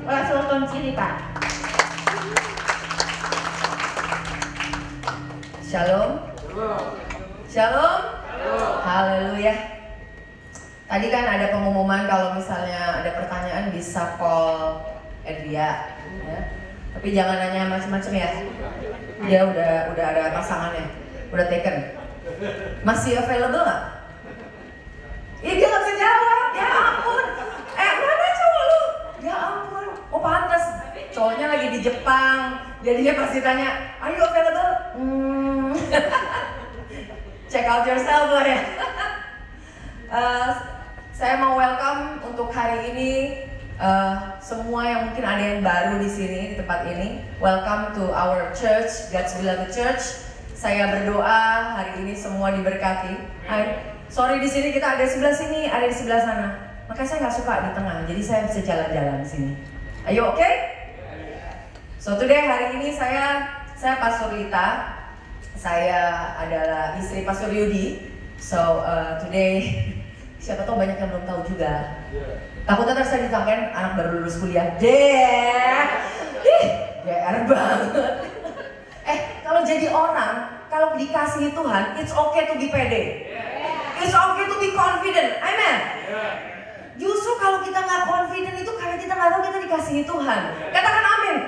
Welcome Cili, Pak. Shalom. Shalom. Haleluya. Tadi kan ada pengumuman kalau misalnya ada pertanyaan bisa call Edria, ya. Tapi jangan nanya macam-macam ya. Dia udah ada pasangannya, udah taken. Masih available nggak? Ih, dia nggak bisa jawab. Ya ampun. Mana cowok lu? Ya ampun. Oh pantas. Cowoknya lagi di Jepang. Jadi dia pasti tanya, are you available? Check out yourself lah ya. Saya mau welcome untuk hari ini semua yang mungkin ada yang baru di sini, di tempat ini. Welcome to our church, God's Beloved Church. Saya berdoa hari ini semua diberkati. Sorry di sini kita ada di sebelah sini, ada di sebelah sana. Maka saya nggak suka di tengah, jadi saya bisa jalan-jalan di sini. Ayo, oke? So today hari ini saya Pastor Lita. Saya adalah istri Pastor Yudi. So today siapa tahu banyak yang belum tahu juga. Takutnya terus saya ditangkain anak baru lulus kuliah. GR banget. Kalau jadi orang, kalau dikasihi Tuhan, it's okay to be pede. It's okay to be confident. Amen. Justru kalau kita nggak confident itu karena kita nggak tahu kita dikasihi Tuhan. Katakan amin.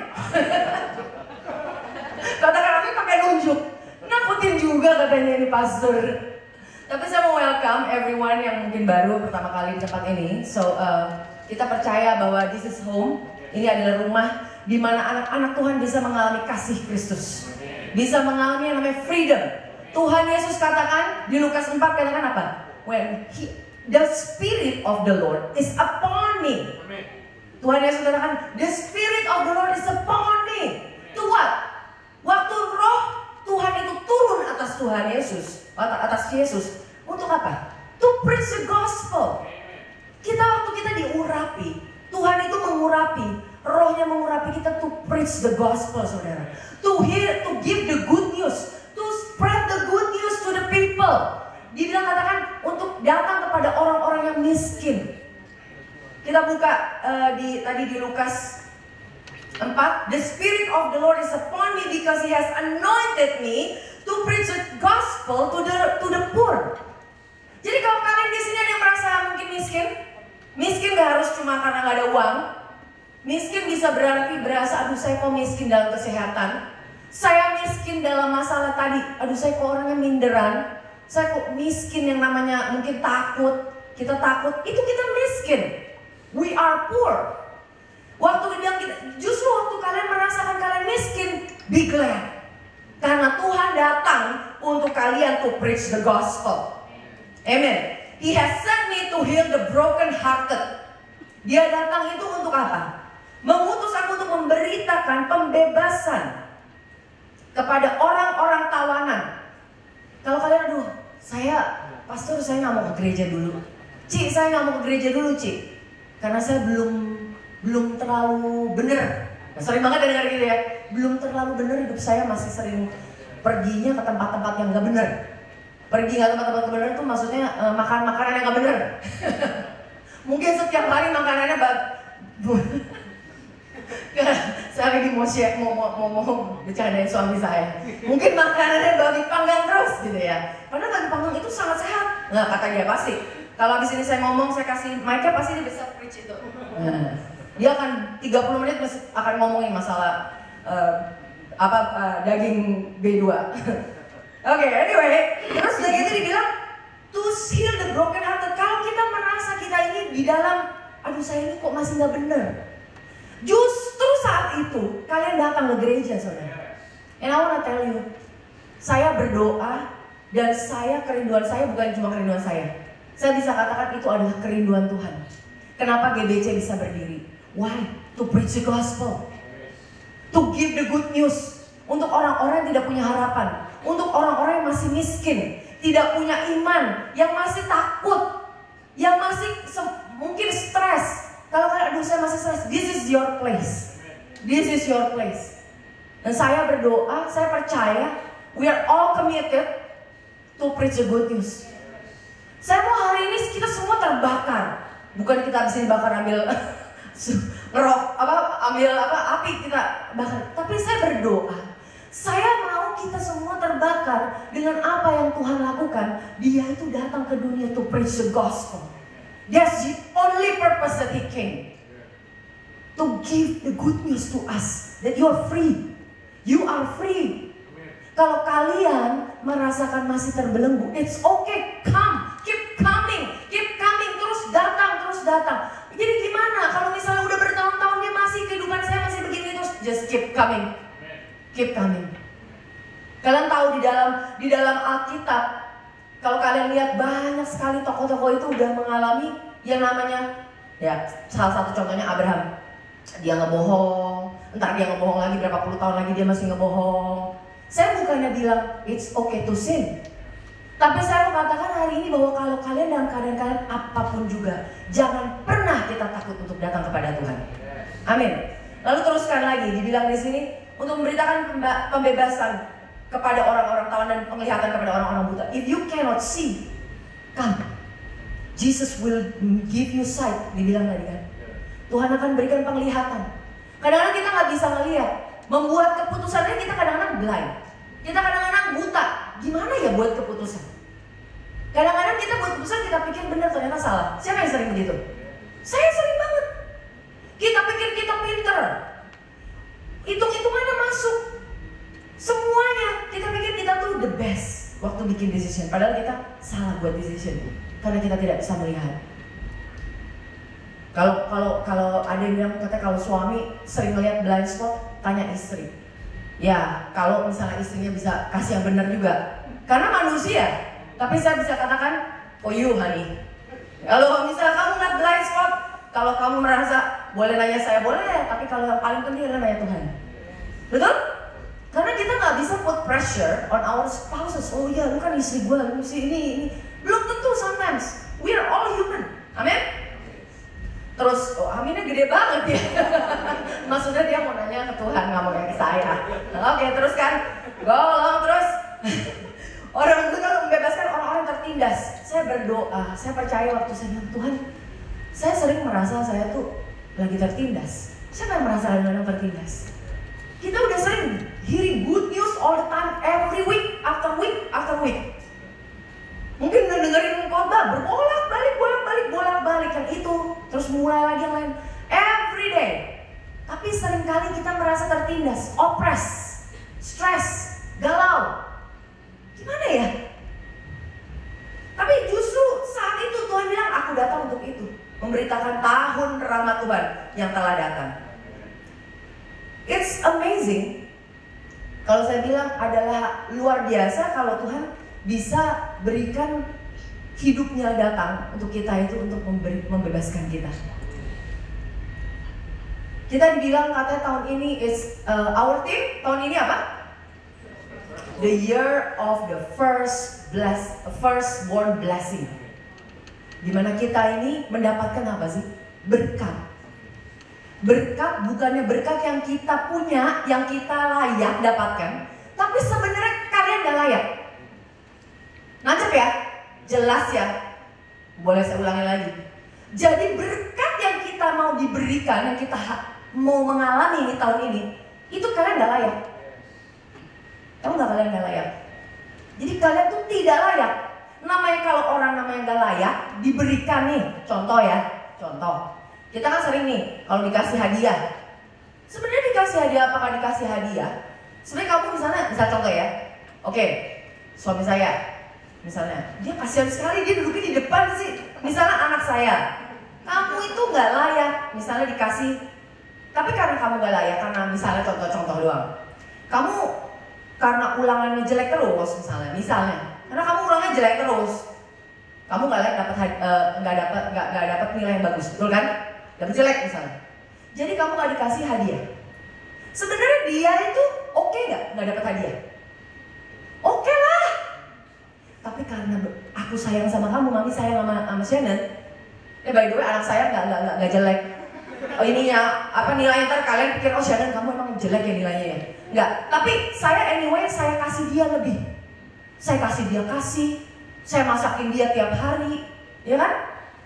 Katakan amin pakai nunjuk. Nakutin juga katanya ini pastor. Tapi saya mau welcome everyone yang mungkin baru pertama kali di tempat ini. So kita percaya bahwa this is home. Ini adalah rumah di mana anak-anak Tuhan bisa mengalami kasih Kristus. Bisa mengalami yang namanya freedom. Tuhan Yesus katakan di Lukas 4 katakan apa? When the Spirit of the Lord is upon me. Tuhan Yesus katakan the Spirit of the Lord is upon me. To what? Waktu roh Tuhan itu turun atas Tuhan Yesus, atas Yesus, untuk apa? To preach the gospel. Waktu kita diurapi, Tuhan itu mengurapi, rohnya mengurapi kita to preach the gospel, saudara. To give the good news, to spread the good news to the people. Dibilang katakan untuk datang kepada orang-orang yang miskin. Kita buka tadi di Lukas 4, the Spirit of the Lord is upon me because He has anointed me to preach the gospel to the poor. Jadi kalau kalian di sini ada yang merasa mungkin miskin gak harus cuma karena gak ada uang. Miskin bisa berasa, aduh saya kok miskin dalam kesehatan. Saya miskin dalam masalah tadi, aduh saya kok orangnya minderan. Saya kok miskin yang namanya mungkin takut. Kita takut, itu kita miskin. We are poor. Justru waktu kalian merasakan kalian miskin, be glad. Karena Tuhan datang untuk kalian to preach the gospel. Amen. He has sent me to heal the broken hearted. Dia datang itu untuk apa? Mengutus aku untuk memberitakan pembebasan kepada orang-orang tawanan. Kalau kalian pastor saya nggak mau ke gereja dulu. Ci, saya nggak mau ke gereja dulu, Ci. Karena saya belum terlalu benar. Sering banget dengar gitu ya. Belum terlalu benar hidup saya, masih sering perginya ke tempat-tempat yang nggak benar. Pergi nggak tempat-tempat yang benar itu maksudnya makan makanan yang nggak benar. Mungkin setiap hari makanannya saya lagi mau bercandain suami saya. Mungkin makanannya babi panggang terus gitu ya. Padahal babi panggang itu sangat sehat. Nggak, kata dia pasti. Kalau habis ini saya ngomong, saya kasih mic-nya pasti dia bisa preach itu. Dia akan 30 menit akan ngomongin masalah daging B2. Oke, anyway, terus udah gitu dibilang to heal the broken hearted. Kalau kita merasa kita ini di dalam, aduh saya ini kok masih nggak bener. Justru saat itu kalian datang ke gereja, saudara. And I wanna tell you, saya berdoa dan kerinduan saya bukan cuma kerinduan saya. Saya bisa katakan itu adalah kerinduan Tuhan. Kenapa GBC bisa berdiri? Why? To preach the gospel. To give the good news. Untuk orang-orang yang tidak punya harapan. Untuk orang-orang yang masih miskin. Tidak punya iman. Yang masih takut. Yang masih mungkin stres. Kalau kalian, aduh saya masih stres. This is your place. This is your place. Dan saya berdoa, saya percaya we are all committed to preach the good news. Saya mau hari ini kita semua terbakar. Bukan kita habis dibakar ambil ambil api kita bakar. Tapi saya berdoa, saya mau kita semua terbakar dengan apa yang Tuhan lakukan. Dia itu datang ke dunia to preach the gospel. That's the only purpose that He came. To give the good news to us that you are free. You are free. Kalau kalian merasakan masih terbelenggu, it's okay, come, keep coming, terus datang. Jadi gimana kalau misalnya udah bertahun-tahun dia masih, kehidupan saya masih begini terus, just keep coming. Kalian tahu di dalam Alkitab, kalau kalian lihat banyak sekali tokoh-tokoh itu udah mengalami yang namanya, ya salah satu contohnya Abraham. Dia ngebohong, entar dia ngebohong lagi berapa puluh tahun lagi dia masih ngebohong. Saya bukannya bilang it's okay to sin, tapi saya mau katakan hari ini bahwa kalau kalian dalam keadaan kalian apapun juga, jangan pernah kita takut untuk datang kepada Tuhan. Amin. Lalu teruskan lagi, dibilang di sini untuk memberitakan pembebasan kepada orang-orang tawan dan penglihatan kepada orang-orang buta. If you cannot see, come. Jesus will give you sight. Dibilang tadi kan. Tuhan akan berikan penglihatan. Kadang-kadang kita nggak bisa ngelihat. Membuat keputusannya kita kadang-kadang blind. Kita kadang-kadang buta. Gimana ya buat keputusan? Kadang-kadang kita buat keputusan kita pikir benar, ternyata salah. Siapa yang sering begitu? Saya sering banget. Kita pikir kita pinter. Hitung-hitungannya masuk. Semuanya kita pikir kita tuh the best waktu bikin decision. Padahal kita salah buat decision. Karena kita tidak bisa melihat. Kalau ada yang bilang katanya kalau suami sering melihat blind spot, tanya istri. Ya, kalau misalnya istrinya bisa kasih yang benar juga. Karena manusia. Tapi saya bisa katakan, for you honey. Kalau misalnya kamu ngeliat blind spot, kalau kamu merasa boleh nanya saya, boleh. Tapi kalau yang paling penting adalah nanya Tuhan. Betul? Karena kita nggak bisa put pressure on our spouses. Oh iya, lu kan istri gue, lu mesti ini. Belum tentu sometimes. We are all human. Amin? Terus, aminnya gede banget ya. Maksudnya dia mau nanya ke Tuhan, nggak mau nanya ke saya. Oke, terus kan, golong terus. Orang itu kalau membebaskan orang-orang tertindas. Saya berdoa, saya percaya waktu saya bilang, Tuhan, saya sering merasa saya tuh lagi tertindas. Siapa yang merasa lagi tertindas? Kita udah sering hearing good news all the time, every week after week. Mungkin udah dengerin khotbah bolak-balik yang itu, terus mulai lagi yang lain every day. Tapi seringkali kita merasa tertindas, oppress, stress, galau. Gimana ya? Tapi justru saat itu Tuhan bilang, aku datang untuk itu, memberitakan tahun rahmat Tuhan yang telah datang. It's amazing. Kalau saya bilang adalah luar biasa kalau Tuhan bisa berikan hidupnya datang untuk kita itu untuk membebaskan kita. Kita dibilang katanya tahun ini is our theme tahun ini apa? The year of the firstborn blessing. Dimana kita ini mendapatkan apa sih? Berkat. Berkat bukannya berkat yang kita punya, yang kita layak dapatkan, tapi sebenarnya kalian gak layak. Nancep ya? Jelas ya? Boleh saya ulangi lagi. Jadi berkat yang kita mau diberikan, yang kita mau mengalami di tahun ini, itu kalian gak layak. Tahu gak kalian gak layak? Jadi kalian tuh tidak layak. Namanya kalau orang namanya gak layak, diberikan nih. Contoh ya, contoh. Kita kan sering nih, kalau dikasih hadiah. Sebenarnya dikasih hadiah apakah dikasih hadiah? Sebenarnya kamu misalnya, misal contoh ya. Oke, suami saya. Misalnya, dia kasihan sekali, dia duduknya di depan sih. Misalnya anak saya, kamu itu gak layak, misalnya dikasih. Tapi karena kamu gak layak, karena misalnya contoh-contoh doang. Kamu karena ulangannya jelek terus, misalnya. Karena kamu ulangnya jelek terus, kamu gak layak gak dapat nilai yang bagus, betul kan? Dapat jelek misalnya. Jadi kamu gak dikasih hadiah. Sebenarnya dia itu oke gak dapat hadiah? Oke lah. Tapi karena aku sayang sama kamu, mami sayang sama Shannon. By the way, anak saya nggak jelek. Oh ini ya, apa nilainya ntar kalian pikir, oh Shannon kamu emang jelek ya nilainya ya? Nggak, tapi saya anyway, saya kasih dia lebih. Saya kasih dia saya masakin dia tiap hari, ya kan?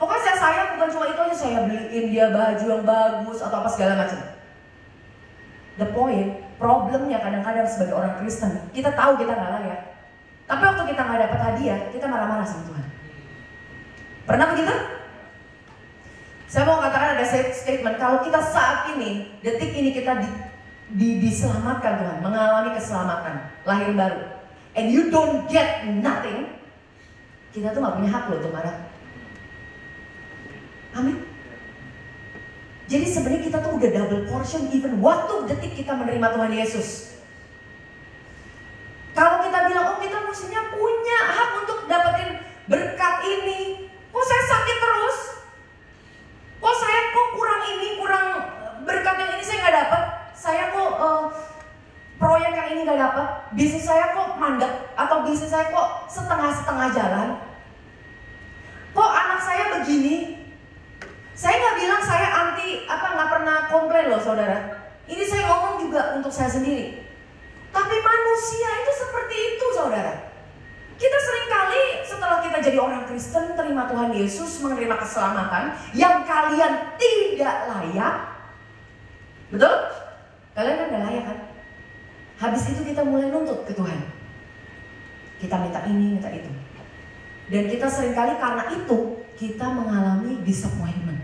Pokoknya saya sayang bukan cuma itu aja, saya beliin dia baju yang bagus atau apa segala macam. The point, problemnya kadang-kadang sebagai orang Kristen, kita tahu kita nggak layak. Tapi waktu kita nggak dapat hadiah, kita marah-marah sama Tuhan. Pernah begitu? Saya mau katakan ada statement, kalau kita saat ini, detik ini kita diselamatkan Tuhan, mengalami keselamatan, lahir baru, and you don't get nothing, kita tuh nggak punya hak loh untuk marah. Amin. Jadi sebenarnya kita tuh udah double portion even waktu detik kita menerima Tuhan Yesus. Kalau kita bilang, oh kita mestinya punya hak untuk dapetin berkat ini, kok saya sakit terus? Kok saya kurang ini, kurang berkat yang ini saya nggak dapat? Saya kok proyek yang ini nggak dapat? Bisnis saya kok mandek? Atau bisnis saya kok setengah-setengah jalan? Kok anak saya begini? Saya nggak bilang saya nggak pernah komplain loh saudara. Ini saya ngomong juga untuk saya sendiri. Tapi manusia itu seperti itu saudara. Kita seringkali setelah kita jadi orang Kristen, terima Tuhan Yesus, menerima keselamatan yang kalian tidak layak. Betul? Kalian kan gak layak kan? Habis itu kita mulai nuntut ke Tuhan. Kita minta ini, minta itu. Dan kita seringkali karena itu, kita mengalami disappointment.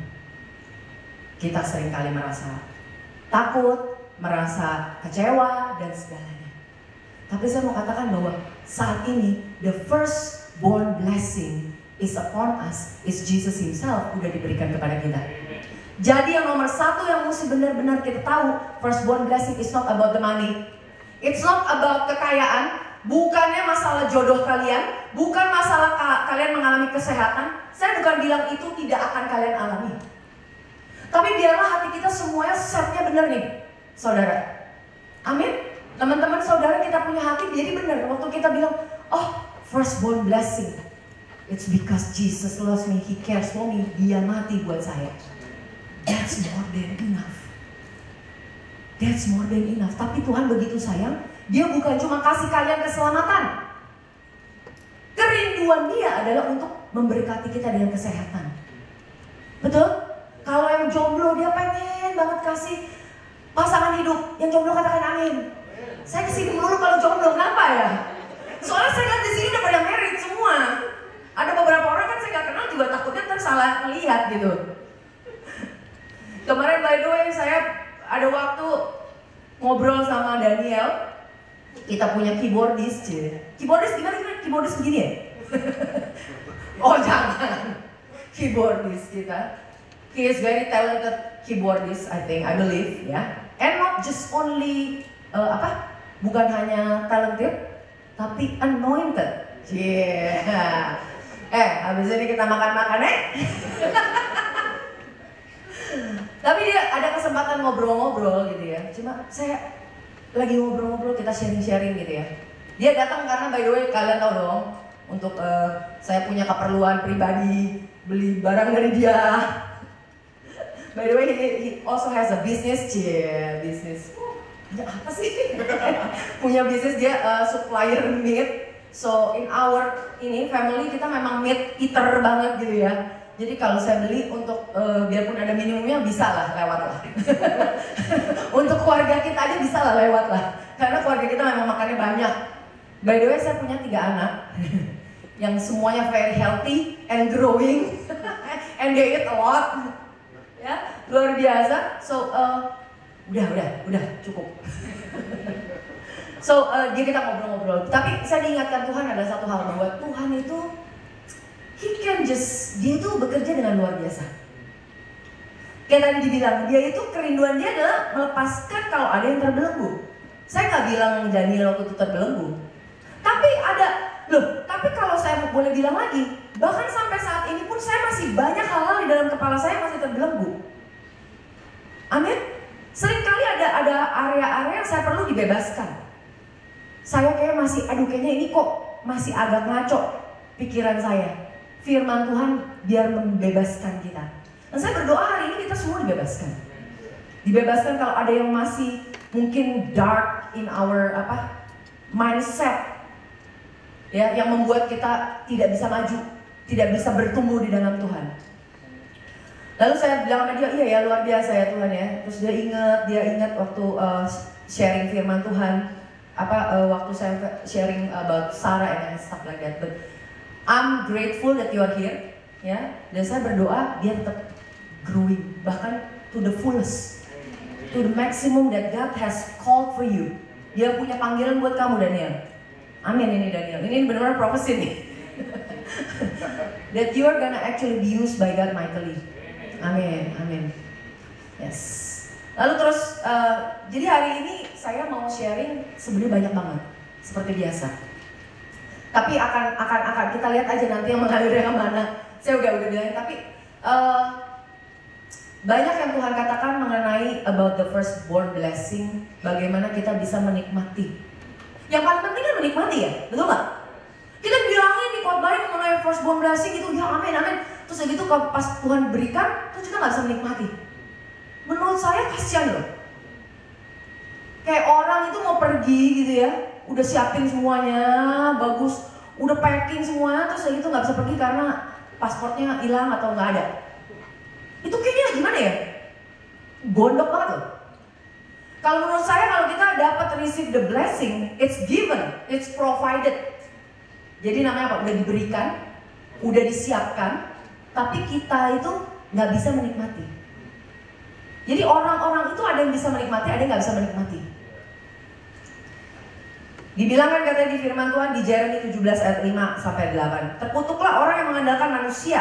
Kita seringkali merasa takut, merasa kecewa, dan segalanya. Tapi saya mau katakan bahwa saat ini the first born blessing is upon us, is Jesus himself, udah diberikan kepada kita. Jadi yang nomor satu yang mesti benar-benar kita tahu, first born blessing is not about the money. It's not about kekayaan, bukannya masalah jodoh kalian, bukan masalah kalian mengalami kesehatan. Saya bukan bilang itu tidak akan kalian alami. Tapi biarlah hati kita semuanya setnya benar nih, saudara. Amin. Teman-teman saudara, kita punya hati jadi benar. Waktu kita bilang, oh firstborn blessing, it's because Jesus loves me, He cares for me, Dia mati buat saya. That's more than enough. That's more than enough. Tapi Tuhan begitu sayang, Dia bukan cuma kasih kalian keselamatan. Kerinduan Dia adalah untuk memberkati kita dengan kesehatan. Betul? Kalau yang jomblo, Dia pengen banget kasih pasangan hidup. Yang jomblo katakan amin. Saya kesini melulu kalau jomblo, kenapa ya? Soalnya saya lihat di sini udah pada married semua. Ada beberapa orang kan saya nggak kenal juga takutnya ntar salah melihat gitu. Kemarin by the way saya ada waktu ngobrol sama Daniel. Kita punya keyboardist, keyboardist gimana? Keyboardist begini ya? Oh jangan, keyboardist kita. He is very talented keyboardist, I believe, ya. And not just only bukan hanya talented, tapi anointed. Yeah. Habis ini kita makan-makan Tapi dia ada kesempatan ngobrol-ngobrol gitu ya. Cuma saya lagi ngobrol-ngobrol, kita sharing-sharing gitu ya. Dia datang karena by the way kalian tahu dong, untuk saya punya keperluan pribadi, beli barang dari dia. By the way, he also has a business, business. Ya apa sih? Punya bisnis dia supplier meat. So in our family kita memang meat eater banget gitu ya. Jadi kalau saya beli untuk biarpun ada minimumnya bisa lah lewat lah. Untuk keluarga kita aja bisa lah lewat lah. Karena keluarga kita memang makannya banyak. By the way saya punya 3 anak yang semuanya very healthy and growing and they eat a lot. Ya, luar biasa. So udah cukup. So dia kita ngobrol-ngobrol. Tapi saya diingatkan Tuhan ada satu hal, bahwa Tuhan itu dia itu bekerja dengan luar biasa. Kayak tadi dibilang, dia itu kerinduan dia adalah melepaskan kalau ada yang terbelenggu. Saya nggak bilang Daniel waktu itu terbelenggu. Tapi kalau saya boleh bilang lagi, bahkan sampai saat ini pun saya masih banyak hal-hal di dalam kepala saya masih terbelenggu. Amin. Seringkali ada area-area yang saya perlu dibebaskan. Saya kayaknya ini kok masih agak ngaco pikiran saya. Firman Tuhan biar membebaskan kita. Dan saya berdoa hari ini kita semua dibebaskan. Dibebaskan kalau ada yang masih mungkin dark in our mindset. Ya, yang membuat kita tidak bisa maju, tidak bisa bertumbuh di dalam Tuhan. Lalu saya bilang sama dia, iya ya luar biasa ya Tuhan ya. Terus dia ingat waktu sharing firman Tuhan, waktu saya sharing about Sarah and stuff like that. But I'm grateful that you are here, ya. Dan saya berdoa dia tetap growing, bahkan to the fullest, to the maximum that God has called for you. Dia punya panggilan buat kamu, Daniel. Amin ini Daniel. Ini benar-benar prophecy nih. That you are gonna actually be used by God mightily. Amin, amin. Yes. Lalu terus, jadi hari ini saya mau sharing sebenarnya banyak banget, seperti biasa. Tapi akan kita lihat aja nanti yang mengalir yang mana. Saya udah bilangin. Tapi banyak yang Tuhan katakan mengenai about the firstborn blessing, bagaimana kita bisa menikmati. Yang paling penting kan menikmati ya, betul nggak? Kita bilangin di khotbah mengenai firstborn blessing itu, ya amin amin. Terus begitu pas Tuhan berikan, terus kita nggak bisa menikmati. Menurut saya kasihan loh. Kayak orang itu mau pergi gitu ya, udah siapin semuanya, bagus, udah packing semuanya, terus begitu nggak bisa pergi karena pasportnya hilang atau nggak ada. Itu kayaknya gimana ya? Gondok banget loh. Kalau menurut saya kalau kita dapat receive the blessing, it's given, it's provided. Jadi namanya apa? Udah diberikan, udah disiapkan, tapi kita itu nggak bisa menikmati. Jadi orang-orang itu ada yang bisa menikmati, ada yang nggak bisa menikmati. Dibilangkan katanya di firman Tuhan di Yeremia 17 ayat 5 sampai 8. Terkutuklah orang yang mengandalkan manusia,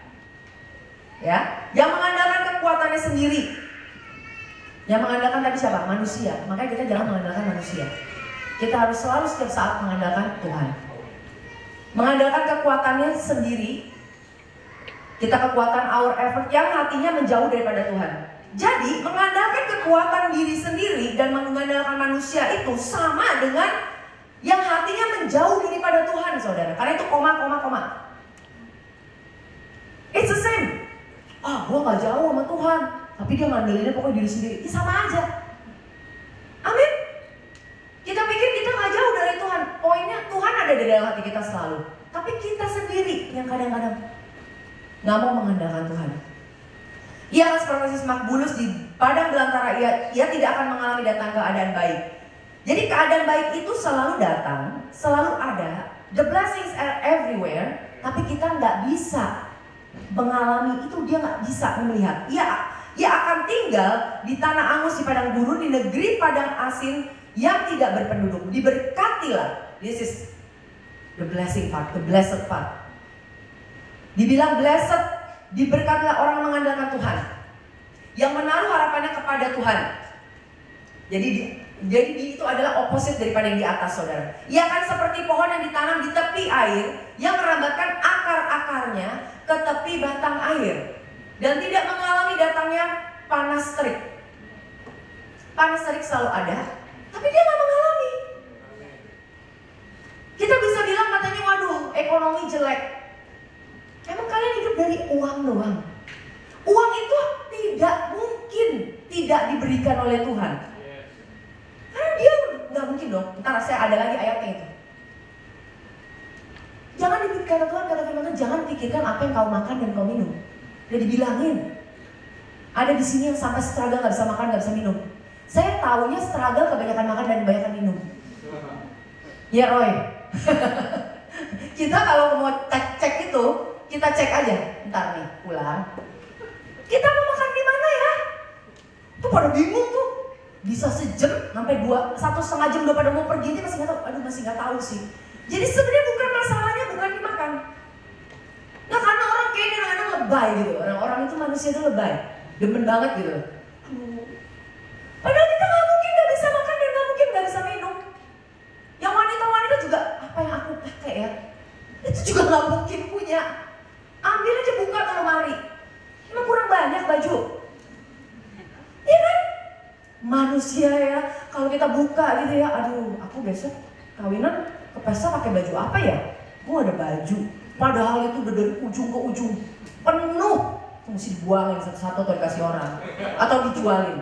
ya, yang mengandalkan kekuatannya sendiri. Yang mengandalkan tadi siapa? Manusia. Makanya kita jangan mengandalkan manusia. Kita harus selalu setiap saat mengandalkan Tuhan. Mengandalkan kekuatannya sendiri. Kita kekuatan our effort yang hatinya menjauh daripada Tuhan. Jadi mengandalkan kekuatan diri sendiri dan mengandalkan manusia itu sama dengan yang hatinya menjauh daripada Tuhan, saudara. Karena itu koma. It's the same. Gue gak jauh sama Tuhan, tapi dia ngandelinnya pokoknya diri sendiri. Ya sama aja. Amin. Kita pikir kita gak jauh dari Tuhan. Poinnya Tuhan ada di dalam hati kita selalu. Tapi kita sendiri yang kadang-kadang gak mau mengandalkan Tuhan. Ia akan seperti semak bulus di padang belantara. Ia tidak akan mengalami datang keadaan baik. Jadi keadaan baik itu selalu datang, selalu ada. The blessings are everywhere. Tapi kita nggak bisa mengalami itu, dia nggak bisa melihat. Ia akan tinggal di tanah angus, di padang gurun, di negeri padang asin yang tidak berpenduduk. Diberkatilah. This is the blessing part, the blessed part. Dibilang blessed, diberkatilah orang mengandalkan Tuhan, yang menaruh harapannya kepada Tuhan. Jadi itu adalah opposite daripada yang di atas, saudara. Ia akan seperti pohon yang ditanam di tepi air, yang merambatkan akar-akarnya ke tepi batang air, dan tidak mengalami datangnya panas terik. Panas terik selalu ada, tapi dia nggak mengalami. Kita bisa bilang katanya, waduh, ekonomi jelek. Emang kalian hidup dari uang doang? Uang itu tidak mungkin tidak diberikan oleh Tuhan. Karena dia nggak mungkin dong. Ntar saya ada lagi ayatnya itu. Jangan dipikirkan Tuhan, kata firman Tuhan, jangan pikirkan apa yang kau makan dan kau minum. Udah dibilangin. Ada di sini yang sampai struggle nggak bisa makan, nggak bisa minum. Saya taunya struggle kebanyakan makan dan kebanyakan minum. Ya Roy. Kita kalau mau cek itu, kita cek aja. Ntar nih pulang. Kita mau makan di mana ya? Tuh pada bingung tuh. Bisa sejam sampai 1,5 jam udah pada mau pergi, dia masih nggak tahu. Aduh, masih nggak tahu sih. Jadi sebenarnya bukan masalahnya bukan dimakan. Nah karena orang kayaknya kadang-kadang lebay gitu. Orang itu manusia itu lebay, demen banget gitu. Padahal kita nggak mungkin nggak bisa makan dan nggak mungkin nggak bisa minum. Yang wanita-wanita juga apa yang aku pakai ya? Itu juga nggak mungkin punya. Ambil aja buka ke lemari. Emang kurang banyak baju? Iya kan? Manusia ya, kalau kita buka gitu ya, aduh, aku besok kawinan ke pesta pakai baju apa ya? Gue ada baju, padahal itu udah dari ujung ke ujung penuh, itu mesti dibuangin satu-satu atau dikasih orang, atau dijualin.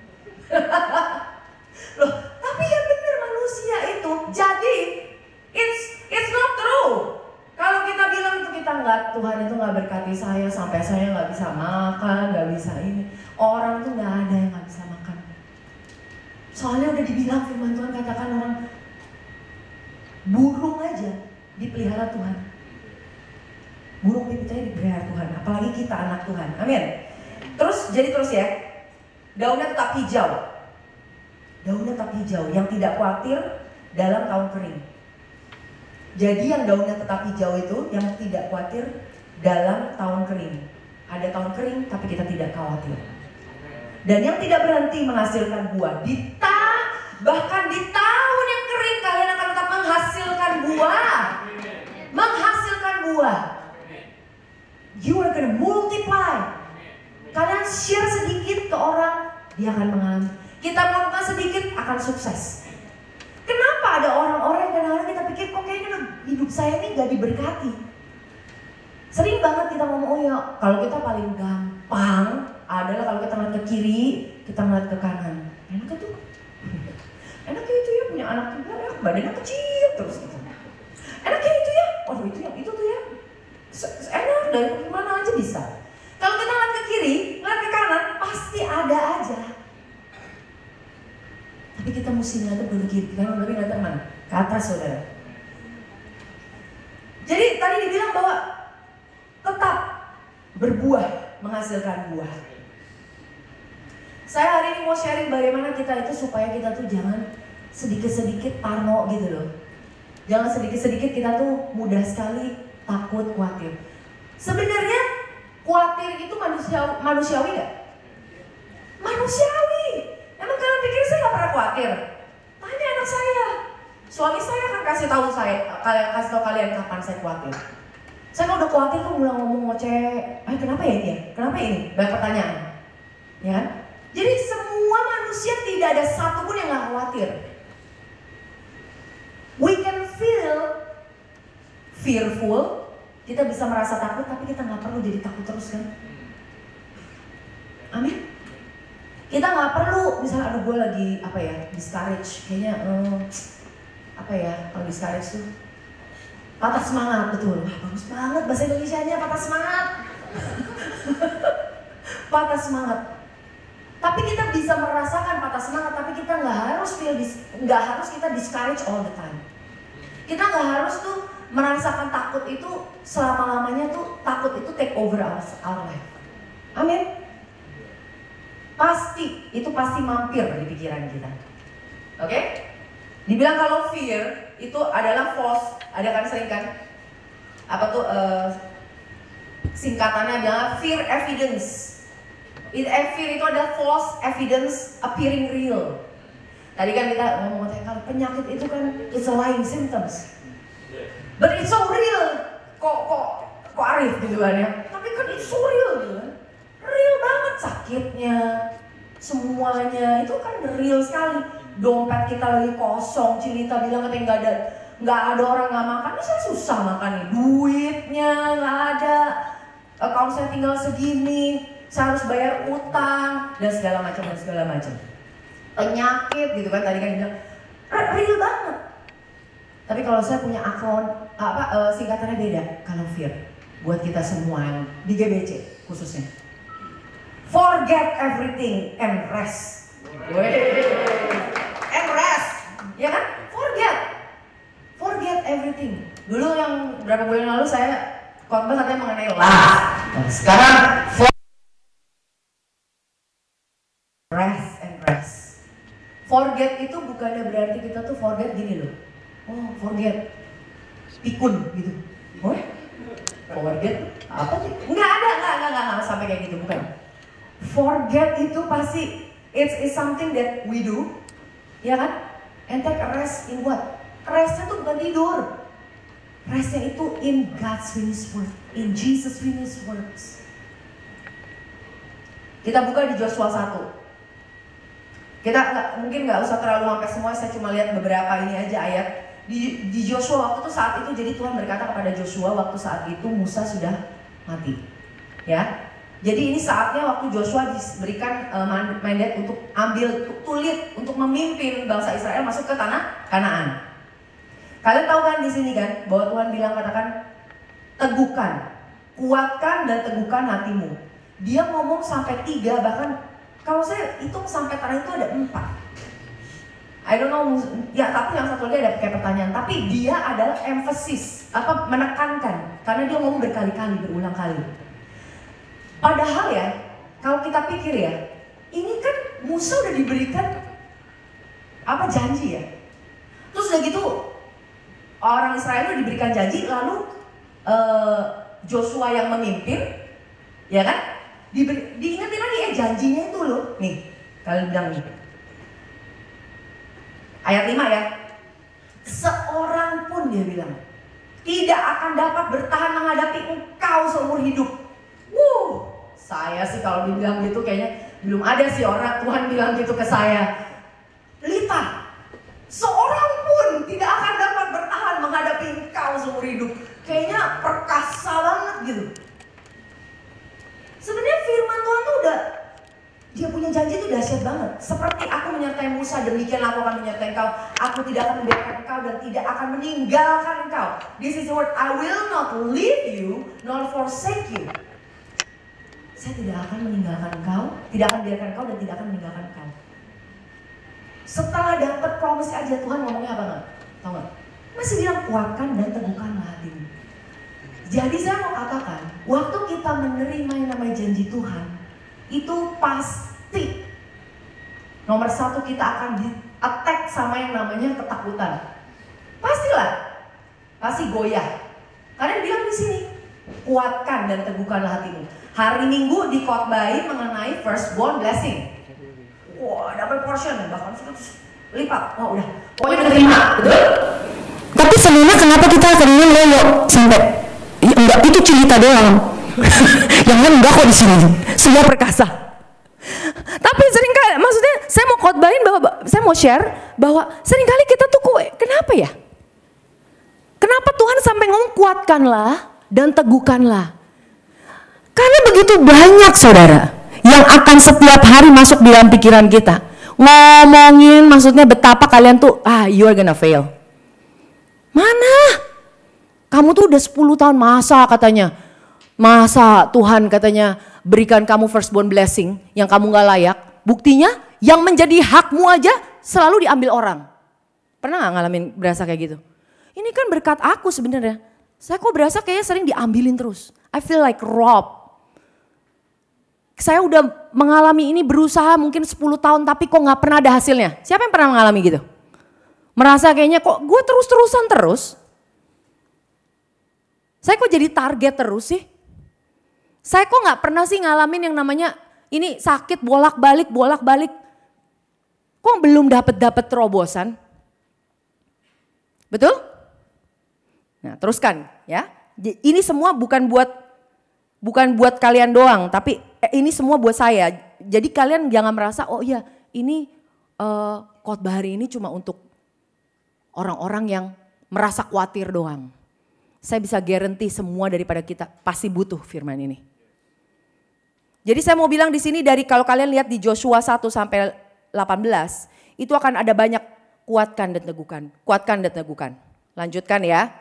Loh, tapi yang benar manusia itu, jadi it's not true. Kalau kita bilang itu kita nggak, Tuhan itu nggak berkati hati saya sampai saya nggak bisa makan, nggak bisa ini. Orang tuh nggak ada yang nggak bisa makan. Soalnya udah dibilang firman Tuhan, katakan orang burung aja dipelihara Tuhan. Burung pipitnya dipelihara Tuhan, apalagi kita anak Tuhan. Amin. Terus ya, daunnya tetap hijau. Daunnya tetap hijau, yang tidak khawatir dalam tahun kering. Jadi yang daunnya tetap hijau itu yang tidak khawatir dalam tahun kering. Ada tahun kering tapi kita tidak khawatir. Dan yang tidak berhenti menghasilkan buah. Bahkan di tahun yang kering kalian akan tetap menghasilkan buah. Menghasilkan buah. You are gonna multiply. Kalian share sedikit ke orang, dia akan mengalami. Kita melakukan sedikit akan sukses. Kenapa ada orang-orang yang kadang-kadang kita pikir kok kayaknya hidup saya ini gak diberkati. Sering banget kita ngomong, oh ya kalau kita paling gampang adalah kalau kita ngeliat ke kiri, kita ngeliat ke kanan. Enaknya tuh, enaknya itu ya punya anak juga ya, badannya kecil terus gitu. Enaknya itu ya, waduh itu yang itu tuh ya, enak dari mana aja bisa. Kalau kita ngeliat ke kiri, ngeliat ke kanan, pasti ada aja. Tapi kita mesti ngeliat ke kiri, kan lebih ngeliat ke mana? Ke atas saudara. Jadi tadi dibilang bahwa tetap berbuah, menghasilkan buah. Saya hari ini mau sharing bagaimana kita itu supaya kita tuh jangan sedikit-sedikit parno gitu loh. Jangan sedikit-sedikit kita tuh mudah sekali takut, khawatir. Sebenarnya khawatir itu manusiawi gak? Manusiawi. Emang kalian pikir saya gak pernah khawatir? Tanya anak saya. Suami saya akan kasih tahu kalian kapan saya khawatir. Saya kalau udah khawatir tuh mulai ngomong ngoceh. Kenapa ya ini? Kenapa ini? Banyak pertanyaan. Ya kan? Jadi semua manusia tidak ada satupun yang gak khawatir. We can feel fearful. Kita bisa merasa takut, tapi kita gak perlu jadi takut terus kan? Amin. Kita nggak perlu, misalnya aduh gue lagi apa ya, discourage, kayaknya apa ya, kalau discourage tuh patah semangat, betul. Wah bagus banget bahasa Indonesianya, patah semangat. Patah semangat. Tapi kita bisa merasakan patah semangat, tapi kita nggak harus kita discourage all the time. Kita nggak harus tuh merasakan takut itu selama-lamanya tuh takut itu take over our life. Amin. Itu pasti mampir di pikiran kita. Oke? Dibilang kalau fear itu adalah false, ada kan sering kan? Apa tuh singkatannya adalah fear evidence. Fear itu ada false evidence appearing real. Tadi kan kita ngomong kalau penyakit itu kan it's a lying symptoms. But it's so real. Kok Arif gitu kan ya? Tapi kan it's so real gitu kan. Real banget sakitnya, semuanya itu kan real sekali. Dompet kita lagi kosong, Cilita bilang katanya nggak ada orang nggak makan. Ini saya susah makan nih, duitnya nggak ada, account saya tinggal segini, saya harus bayar utang dan segala macam. Penyakit gitu kan tadi kan bilang real banget. Tapi kalau saya punya akun singkatannya beda. Kalau fear buat kita semua yang di GBC khususnya. Forget everything and rest. And rest, ya kan? Forget everything. Dulu yang berapa bulan lalu saya khotbah katanya mengenai sekarang rest and rest. Forget itu bukannya berarti kita tuh forget gini loh. Oh, forget pikun gitu. Oh, forget apa sih? Enggak sampai kayak gitu, bukan. Forget itu pasti it's something that we do, ya kan? And take a rest in what? Restnya tuh bukan tidur. Restnya itu in God's finished work, in Jesus finished works. Kita buka di Joshua 1. Kita mungkin nggak usah terlalu sampai semua, saya cuma lihat beberapa ini aja ayat. Di Joshua waktu itu saat itu, jadi Tuhan berkata kepada Joshua waktu saat itu Musa sudah mati, ya. Jadi ini saatnya waktu Joshua diberikan mandat untuk tulit untuk memimpin bangsa Israel masuk ke tanah Kanaan. Kalian tahu kan di sini kan bahwa Tuhan bilang katakan teguhkan, kuatkan dan teguhkan hatimu. Dia ngomong sampai 3, bahkan kalau saya hitung sampai terakhir itu ada 4. I don't know, ya tapi yang satu lagi ada kayak pertanyaan. Tapi dia adalah emphasis, menekankan. Karena dia ngomong berkali-kali, berulang kali. Padahal ya, kalau kita pikir ya, ini kan Musa udah diberikan janji ya. Terus udah gitu, orang Israel udah diberikan janji, lalu Joshua yang memimpin, ya kan? Diingetin lagi janjinya itu loh. Nih, kalian bilang nih. Ayat 5 ya. Seorang pun dia bilang tidak akan dapat bertahan menghadapi engkau seumur hidup. Saya sih kalau dibilang gitu kayaknya belum ada sih orang Tuhan bilang gitu ke saya. Lita, seorang pun tidak akan dapat bertahan menghadapi engkau seumur hidup. Kayaknya perkasa banget gitu. Sebenarnya firman Tuhan tuh dia punya janji itu dahsyat banget. Seperti aku menyertai Musa, demikianlah aku akan menyertai engkau. Aku tidak akan membiarkan engkau dan tidak akan meninggalkan engkau. This is the word, I will not leave you nor forsake you. Saya tidak akan meninggalkan engkau, tidak akan biarkan engkau dan tidak akan meninggalkan engkau. Setelah dapat promise aja Tuhan ngomongnya apa nggak? Tahu nggak? Masih bilang kuatkan dan teguhkanlah hatimu. Jadi saya mau katakan, waktu kita menerima yang namanya janji Tuhan, itu pasti nomor 1 kita akan di-attack sama yang namanya ketakutan. Pastilah, pasti goyah. Karena bilang di sini, kuatkan dan teguhkanlah hatimu. Hari Minggu dikhotbahin mengenai firstborn blessing. Wah, double portion, bahkan lipat. Wah udah, pokoknya udah terima, betul? Tapi sebenarnya kenapa kita akhirnya loyo sampai enggak, itu cerita doang. Yang lain enggak kok di sini. Semua perkasa. Tapi seringkali, maksudnya saya mau khotbahin bahwa saya mau share bahwa seringkali kita tuh kenapa ya? Kenapa Tuhan sampai ngomong kuatkanlah dan teguhkanlah? Karena begitu banyak saudara yang akan setiap hari masuk di dalam pikiran kita. Ngomongin maksudnya betapa kalian tuh you are gonna fail. Mana? Kamu tuh udah 10 tahun masa Tuhan katanya berikan kamu firstborn blessing yang kamu gak layak. Buktinya yang menjadi hakmu aja selalu diambil orang. Pernah gak ngalamin berasa kayak gitu? Ini kan berkat aku sebenarnya. Saya kok berasa kayaknya sering diambilin terus. I feel like robbed. Saya udah mengalami ini berusaha mungkin 10 tahun tapi kok gak pernah ada hasilnya. Siapa yang pernah mengalami gitu? Merasa kayaknya kok gue terus-terusan terus. Saya kok jadi target terus sih? Saya kok gak pernah sih ngalamin yang namanya ini sakit bolak-balik. Kok belum dapet terobosan? Betul? Nah teruskan ya. Ini semua bukan buat kalian doang, tapi ini semua buat saya. Jadi kalian jangan merasa oh iya ini khotbah hari ini cuma untuk orang-orang yang merasa khawatir doang. Saya bisa guarantee semua daripada kita pasti butuh firman ini. Jadi saya mau bilang di sini dari kalau kalian lihat di Joshua 1 sampai 18 itu akan ada banyak kuatkan dan teguhkan. Lanjutkan ya.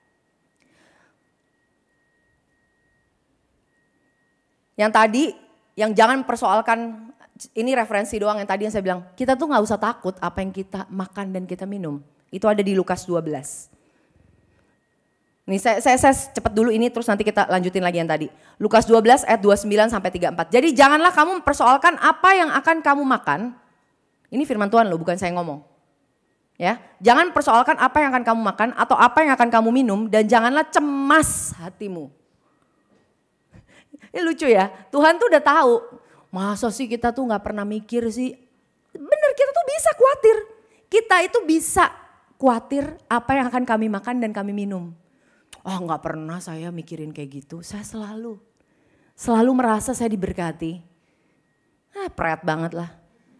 Yang tadi, yang jangan persoalkan, ini referensi doang yang tadi yang saya bilang, kita tuh gak usah takut apa yang kita makan dan kita minum. Itu ada di Lukas 12. Nih saya cepat dulu ini terus nanti kita lanjutin lagi yang tadi. Lukas 12 ayat 29 sampai 34. Jadi janganlah kamu mempersoalkan apa yang akan kamu makan. Ini firman Tuhan loh, bukan saya ngomong. Ya, jangan persoalkan apa yang akan kamu makan atau apa yang akan kamu minum dan janganlah cemas hatimu. Ini lucu ya, Tuhan tuh udah tahu. Masa sih kita tuh gak pernah mikir sih. Bener, kita tuh bisa khawatir. Kita itu bisa khawatir apa yang akan kami makan dan kami minum. Oh gak pernah saya mikirin kayak gitu. Saya selalu merasa saya diberkati. Pret banget lah.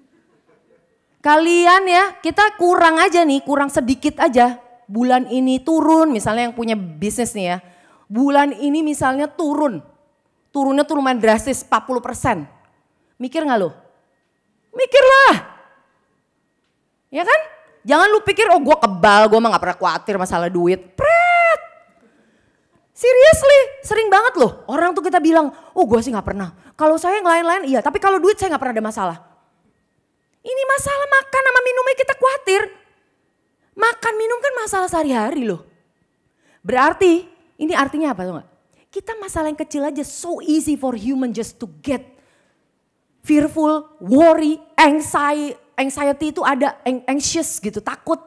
Kalian ya, kita kurang aja nih, kurang sedikit aja. Bulan ini turun, misalnya yang punya bisnis nih ya. Bulan ini misalnya turunnya tuh lumayan drastis 40%. Mikir gak lo? Mikirlah. Ya kan? Jangan lu pikir oh gue kebal, gue mah gak pernah khawatir masalah duit. Pret. Seriously, sering banget loh. Orang tuh kita bilang, oh gue sih gak pernah. Kalau saya yang lain-lain iya, tapi kalau duit saya gak pernah ada masalah. Ini masalah makan sama minumnya kita khawatir. Makan minum kan masalah sehari-hari loh. Berarti, ini artinya apa tuh gak? Kita masalah yang kecil aja so easy for human just to get fearful, worry, anxiety itu ada, anxious gitu, takut.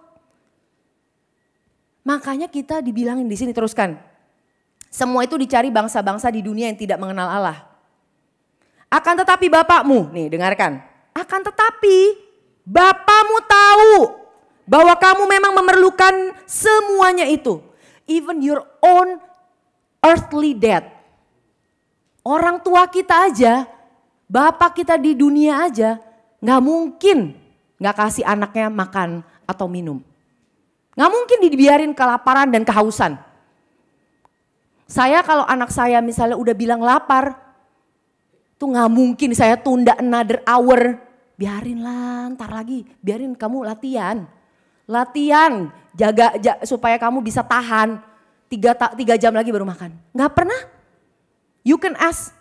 Makanya kita dibilangin di sini teruskan. Semua itu dicari bangsa-bangsa di dunia yang tidak mengenal Allah. Akan tetapi Bapakmu, nih dengarkan. Akan tetapi Bapakmu tahu bahwa kamu memang memerlukan semuanya itu. Even your own earthly dad. Orang tua kita aja, bapak kita di dunia aja, gak mungkin gak kasih anaknya makan atau minum. Gak mungkin dibiarin kelaparan dan kehausan. Saya kalau anak saya misalnya udah bilang lapar, tuh gak mungkin saya tunda another hour. Biarin lah, ntar lagi, biarin kamu latihan. Latihan, jaga supaya kamu bisa tahan. 3 jam lagi baru makan. Gak pernah. You can ask.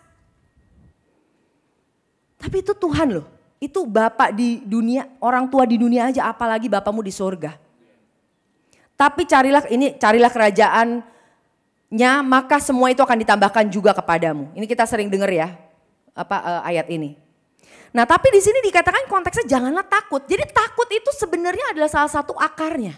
Tapi itu Tuhan loh. Itu Bapak di dunia, orang tua di dunia aja, apalagi Bapakmu di surga. Tapi carilah kerajaannya, maka semua itu akan ditambahkan juga kepadamu. Ini kita sering dengar ya, ayat ini. Nah, tapi di sini dikatakan konteksnya janganlah takut. Jadi takut itu sebenarnya adalah salah satu akarnya.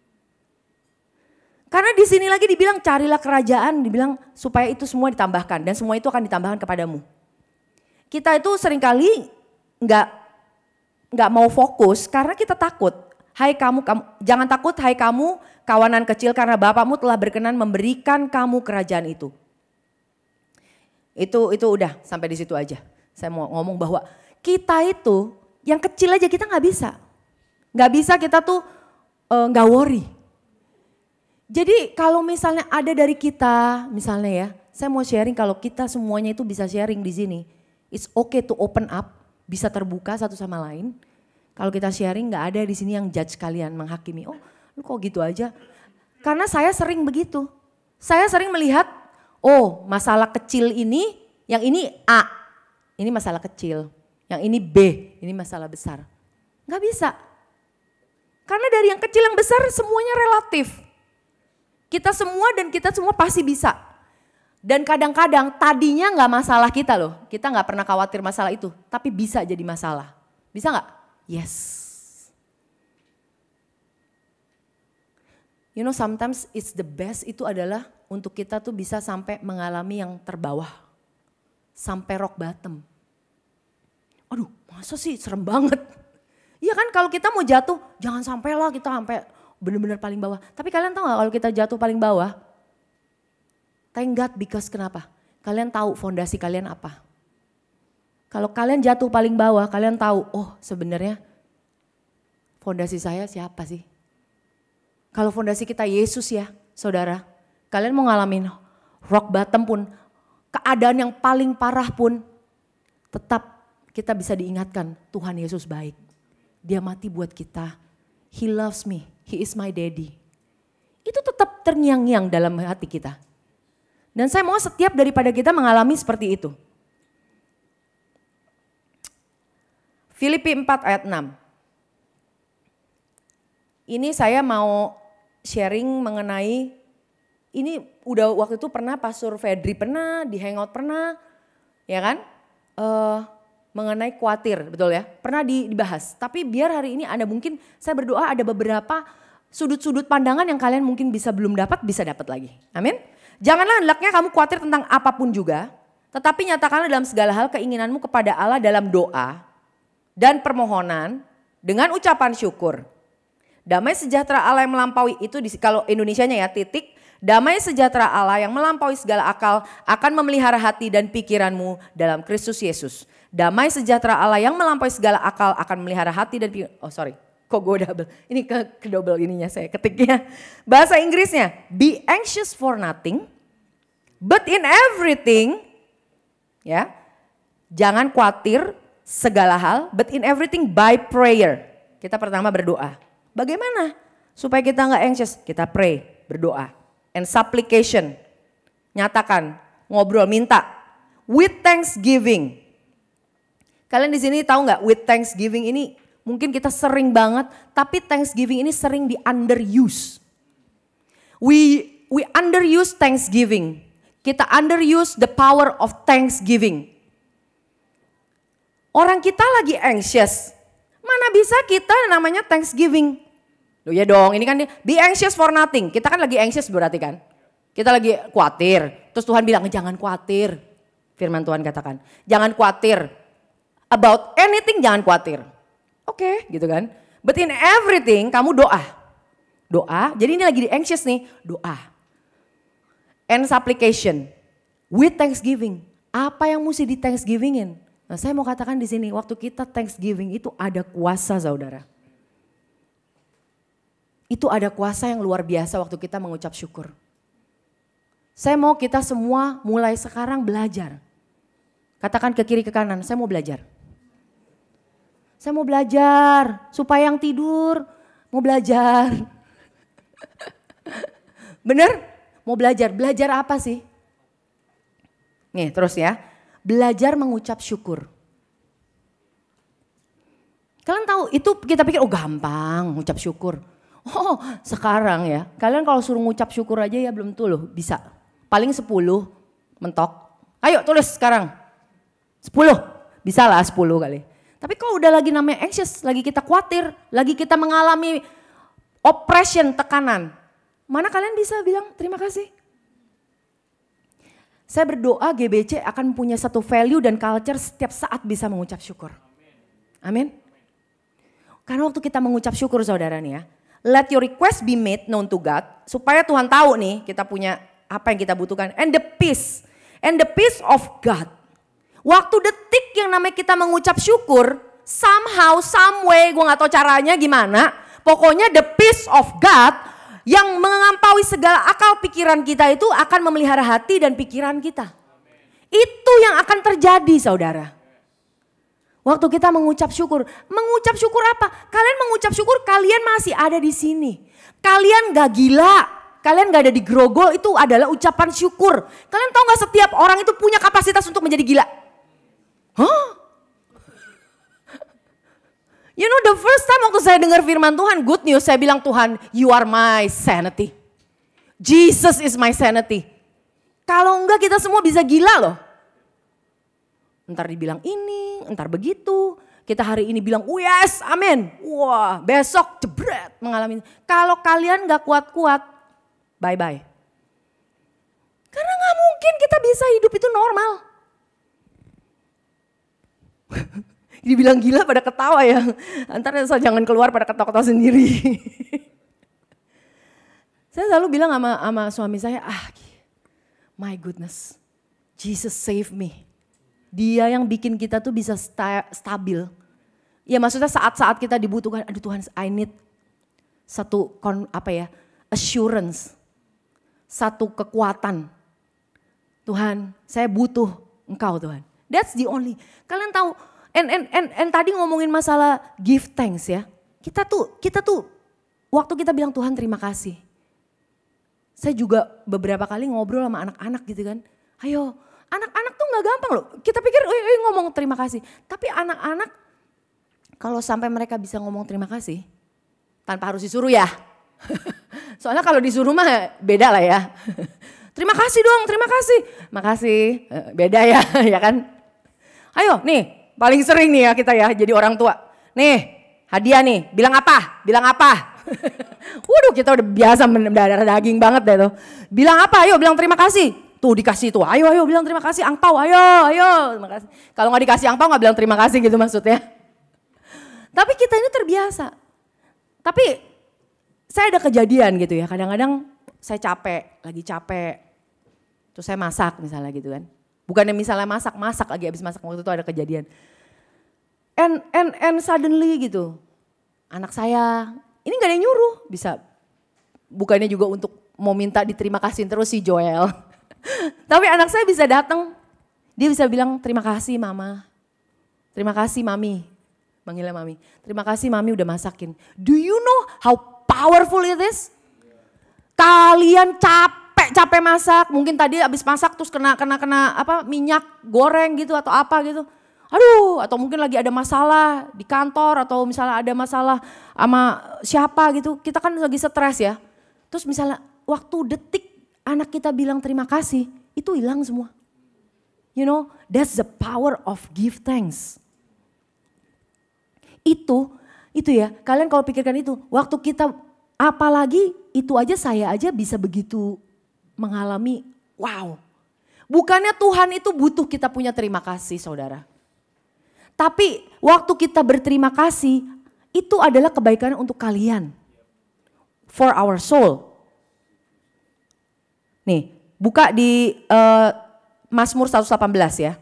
Karena di sini lagi dibilang carilah kerajaan, dibilang supaya itu semua ditambahkan dan semua itu akan ditambahkan kepadamu. Kita itu seringkali nggak mau fokus karena kita takut. Hai kamu, jangan takut hai kamu kawanan kecil karena Bapakmu telah berkenan memberikan kamu kerajaan itu. Itu udah sampai di situ aja. Saya mau ngomong bahwa kita itu yang kecil aja kita nggak bisa. Nggak bisa kita tuh nggak worry. Jadi kalau misalnya ada dari kita, misalnya ya, saya mau sharing kalau kita semuanya itu bisa sharing di sini. It's okay to open up, bisa terbuka satu sama lain. Kalau kita sharing nggak ada di sini yang judge kalian, menghakimi. Oh lu kok gitu aja. Karena saya sering begitu. Saya sering melihat, oh masalah kecil ini, yang ini A, ini masalah kecil. Yang ini B, ini masalah besar. Nggak bisa. Karena dari yang kecil yang besar semuanya relatif. Kita semua pasti bisa. Dan kadang-kadang tadinya nggak masalah kita loh. Kita nggak pernah khawatir masalah itu. Tapi bisa jadi masalah. Bisa nggak? Yes. You know sometimes it's the best itu adalah untuk kita tuh bisa sampai mengalami yang terbawah. Sampai rock bottom. Aduh masa sih serem banget. Iya kan kalau kita mau jatuh jangan sampai lah kita sampai benar-benar paling bawah. Tapi kalian tahu gak kalau kita jatuh paling bawah? Thank God because kenapa? Kalian tahu fondasi kalian apa? Kalau kalian jatuh paling bawah, kalian tahu, oh sebenarnya fondasi saya siapa sih? Kalau fondasi kita Yesus ya, saudara. Kalian mau ngalamin rock bottom pun, keadaan yang paling parah pun, tetap kita bisa diingatkan Tuhan Yesus baik. Dia mati buat kita. He loves me, he is my daddy. Itu tetap terngiang-ngiang dalam hati kita. Dan saya mau setiap daripada kita mengalami seperti itu. Filipi 4 ayat 6. Ini saya mau sharing mengenai, ini udah waktu itu pernah Pastor Fedri pernah, di Hangout pernah, ya kan? Mengenai khawatir, betul ya? Pernah dibahas. Tapi biar hari ini Anda mungkin, saya berdoa ada beberapa sudut-sudut pandangan yang kalian mungkin belum dapat, bisa dapat lagi. Amin. Janganlah hendaknya kamu khawatir tentang apapun juga, tetapi nyatakanlah dalam segala hal keinginanmu kepada Allah dalam doa dan permohonan dengan ucapan syukur. Damai sejahtera Allah yang melampaui itu, kalau Indonesianya ya titik, damai sejahtera Allah yang melampaui segala akal akan memelihara hati dan pikiranmu dalam Kristus Yesus. Damai sejahtera Allah yang melampaui segala akal akan memelihara hati dan pikiran. Oh sorry, kok gue double? Ini ke double ininya saya ketiknya. Bahasa Inggrisnya, be anxious for nothing, but in everything, ya, jangan khawatir segala hal, but in everything by prayer. Kita pertama berdoa. Bagaimana supaya kita nggak anxious? Kita pray, berdoa, and supplication. Nyatakan, ngobrol, minta. With thanksgiving. Kalian di sini tahu nggak with thanksgiving ini mungkin kita sering banget, tapi thanksgiving ini sering di underuse. We underuse thanksgiving. Kita underuse the power of thanksgiving. Orang kita lagi anxious. Mana bisa kita namanya thanksgiving? Loh ya dong, ini kan be anxious for nothing. Kita kan lagi anxious berarti kan? Kita lagi khawatir. Terus Tuhan bilang jangan khawatir. Firman Tuhan katakan, jangan khawatir. About anything jangan khawatir. Oke, gitu kan. But in everything kamu doa. Doa, jadi ini lagi di anxious nih, doa. And supplication with thanksgiving. Apa yang mesti di thanksgivingin? Nah, saya mau katakan di sini, waktu kita thanksgiving itu ada kuasa, saudara. Itu ada kuasa yang luar biasa waktu kita mengucap syukur. Saya mau kita semua mulai sekarang belajar. Katakan ke kiri ke kanan, saya mau belajar. Saya mau belajar supaya yang tidur mau belajar. Bener? Mau belajar. Belajar apa sih? Nih terus ya. Belajar mengucap syukur. Kalian tahu itu kita pikir oh gampang mengucap syukur. Oh sekarang ya. Kalian kalau suruh ngucap syukur aja ya belum tuh loh bisa. Paling 10 mentok. Ayo tulis sekarang. 10. Bisa lah 10 kali. Tapi kalau udah lagi namanya anxious, lagi kita khawatir, lagi kita mengalami oppression, tekanan. Mana kalian bisa bilang terima kasih? Saya berdoa GBC akan punya satu value dan culture setiap saat bisa mengucap syukur. Amin. Karena waktu kita mengucap syukur saudara nih ya. Let your request be made known to God. Supaya Tuhan tahu nih kita punya apa yang kita butuhkan. And the peace of God. Waktu detik yang namanya kita mengucap syukur, somehow, some way, gue gak tahu caranya gimana. Pokoknya the peace of God yang mengampaui segala akal pikiran kita itu akan memelihara hati dan pikiran kita. Itu yang akan terjadi saudara. Waktu kita mengucap syukur apa? Kalian mengucap syukur kalian masih ada di sini. Kalian gak gila. Kalian gak ada di grogol, itu adalah ucapan syukur. Kalian tahu gak setiap orang itu punya kapasitas untuk menjadi gila? Hah? You know the first time waktu saya dengar firman Tuhan, good news, saya bilang Tuhan, you are my sanity. Jesus is my sanity. Kalau enggak kita semua bisa gila loh. Ntar dibilang ini, ntar begitu. Kita hari ini bilang, oh yes, amin. Wah, besok jebret mengalami. Kalau kalian gak kuat-kuat, bye-bye. Karena gak mungkin kita bisa hidup itu normal. Dibilang gila pada ketawa ya. Antar jangan keluar pada ketawa-ketawa sendiri. Saya selalu bilang sama suami saya, my goodness, Jesus save me. Dia yang bikin kita tuh bisa stabil. Ya maksudnya saat-saat kita dibutuhkan, aduh Tuhan I need satu assurance. Satu kekuatan. Tuhan saya butuh Engkau Tuhan. That's the only. Kalian tahu, and tadi ngomongin masalah give thanks ya. Kita tuh waktu kita bilang Tuhan terima kasih. Saya juga beberapa kali ngobrol sama anak-anak gitu kan. Ayo, anak-anak tuh gak gampang loh. Kita pikir ngomong terima kasih. Tapi anak-anak kalau sampai mereka bisa ngomong terima kasih tanpa harus disuruh ya. Soalnya kalau disuruh mah beda lah ya. Terima kasih dong, terima kasih. Makasih, beda ya, ya kan. Ayo nih, paling sering nih ya kita ya jadi orang tua. Nih, hadiah nih, bilang apa? Bilang apa? Waduh kita udah biasa mendarah daging banget deh tuh. Bilang apa? Ayo bilang terima kasih. Tuh dikasih tuh, ayo bilang terima kasih, angpau, ayo. Terima kasih. Kalau gak dikasih angpau gak bilang terima kasih gitu maksudnya. Tapi kita ini terbiasa. Tapi saya ada kejadian gitu ya, kadang-kadang saya lagi capek. Terus saya masak misalnya gitu kan. Bukannya misalnya masak lagi habis masak waktu itu ada kejadian. And suddenly gitu. Anak saya, ini gak ada yang nyuruh, bisa. Bukannya juga untuk mau minta diterima kasih terus si Joel. Tapi anak saya bisa datang, dia bisa bilang terima kasih mama. Terima kasih mami. Manggilnya mami. Terima kasih mami udah masakin. Do you know how powerful it is? Kalian capek capek masak, mungkin tadi habis masak terus kena minyak goreng gitu atau apa gitu. Aduh, atau mungkin lagi ada masalah di kantor atau misalnya ada masalah sama siapa gitu. Kita kan lagi stres ya. Terus misalnya waktu detik anak kita bilang terima kasih, itu hilang semua. You know, that's the power of give thanks. Itu ya, kalian kalau pikirkan itu, waktu kita apalagi itu aja saya aja bisa begitu mengalami, wow. Bukannya Tuhan itu butuh kita punya terima kasih saudara. Tapi waktu kita berterima kasih, itu adalah kebaikan untuk kalian. For our soul. Nih, buka di Mazmur 118 ya.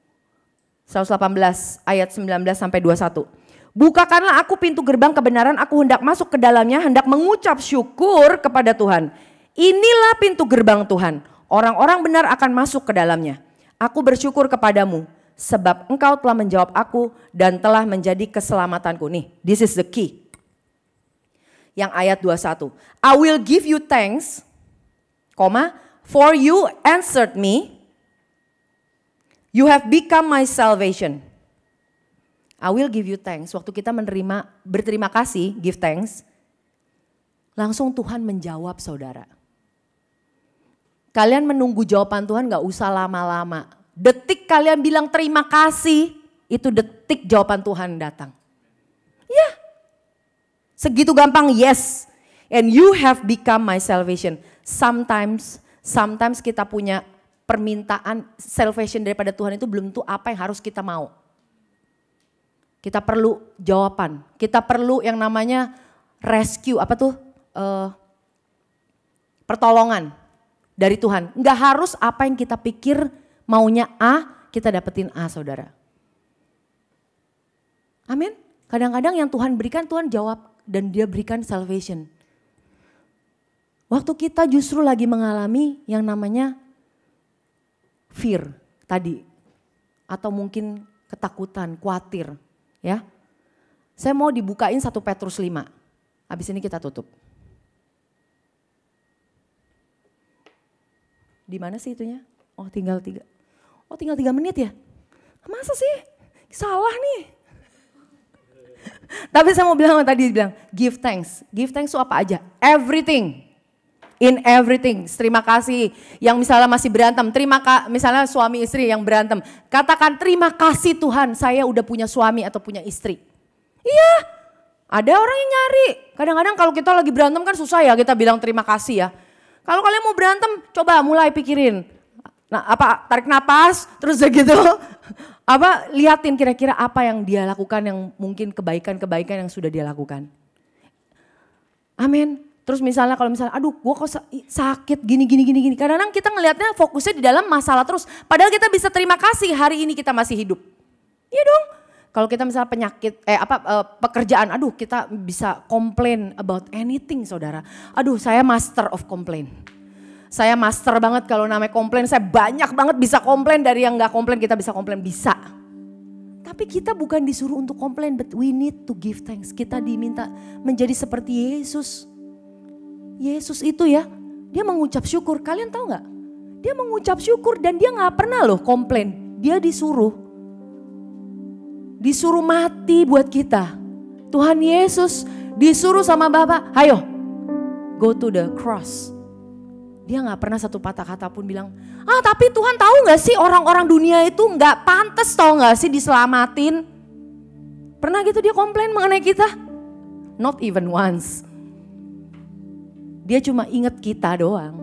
118 ayat 19 sampai 21. Bukakanlah aku pintu gerbang kebenaran, aku hendak masuk ke dalamnya, hendak mengucap syukur kepada Tuhan. Inilah pintu gerbang Tuhan, orang-orang benar akan masuk ke dalamnya. Aku bersyukur kepadamu, sebab engkau telah menjawab aku dan telah menjadi keselamatanku. Nih, this is the key. Yang ayat 21. I will give you thanks, for you answered me. You have become my salvation. I will give you thanks. Waktu kita berterima kasih, give thanks. Langsung Tuhan menjawab saudara. Kalian menunggu jawaban Tuhan gak usah lama-lama. Detik kalian bilang terima kasih, itu detik jawaban Tuhan datang. Ya, segitu gampang, yes. And you have become my salvation. Sometimes kita punya permintaan salvation daripada Tuhan itu belum tentu apa yang harus kita mau. Kita perlu jawaban, kita perlu yang namanya rescue, pertolongan dari Tuhan. Enggak harus apa yang kita pikir maunya A, kita dapetin A saudara. Amin. Kadang-kadang yang Tuhan berikan, Tuhan jawab dan dia berikan salvation. Waktu kita justru lagi mengalami yang namanya fear tadi. Atau mungkin ketakutan, khawatir. Ya, saya mau dibukain 1 Petrus 5. Habis ini kita tutup. Di mana sih itunya? Oh tinggal 3 menit ya? Masa sih? Salah nih. Tapi saya mau bilang tadi bilang give thanks. Give thanks itu apa aja? Everything. In everything. Terima kasih. Yang misalnya masih berantem, misalnya suami istri yang berantem. Katakan terima kasih Tuhan, saya udah punya suami atau punya istri. Iya, ada orang yang nyari. Kadang-kadang kalau kita lagi berantem kan susah ya kita bilang terima kasih ya. Kalau kalian mau berantem, coba mulai pikirin. Nah, tarik napas, terus gitu. Liatin kira-kira apa yang dia lakukan yang mungkin kebaikan-kebaikan yang sudah dia lakukan. Amin. Terus misalnya kalau aduh gue kok sakit gini. Kadang-kadang kita ngelihatnya fokusnya di dalam masalah terus. Padahal kita bisa terima kasih hari ini kita masih hidup. Iya dong. Kalau kita misalnya penyakit, pekerjaan, aduh kita bisa complain about anything saudara. Aduh saya master of complain. Saya master banget kalau namanya komplain, saya banyak banget bisa komplain dari yang gak komplain kita bisa komplain, bisa. Tapi kita bukan disuruh untuk komplain, but we need to give thanks. Kita diminta menjadi seperti Yesus. Yesus itu ya, dia mengucap syukur. Kalian tahu gak? Dia mengucap syukur dan dia gak pernah loh komplain. Dia disuruh mati buat kita. Tuhan Yesus disuruh sama Bapa, ayo go to the cross. Dia gak pernah satu patah kata pun bilang, tapi Tuhan tahu gak sih orang-orang dunia itu gak pantas tahu gak sih diselamatin. Pernah gitu dia komplain mengenai kita? Not even once. Dia cuma ingat kita doang.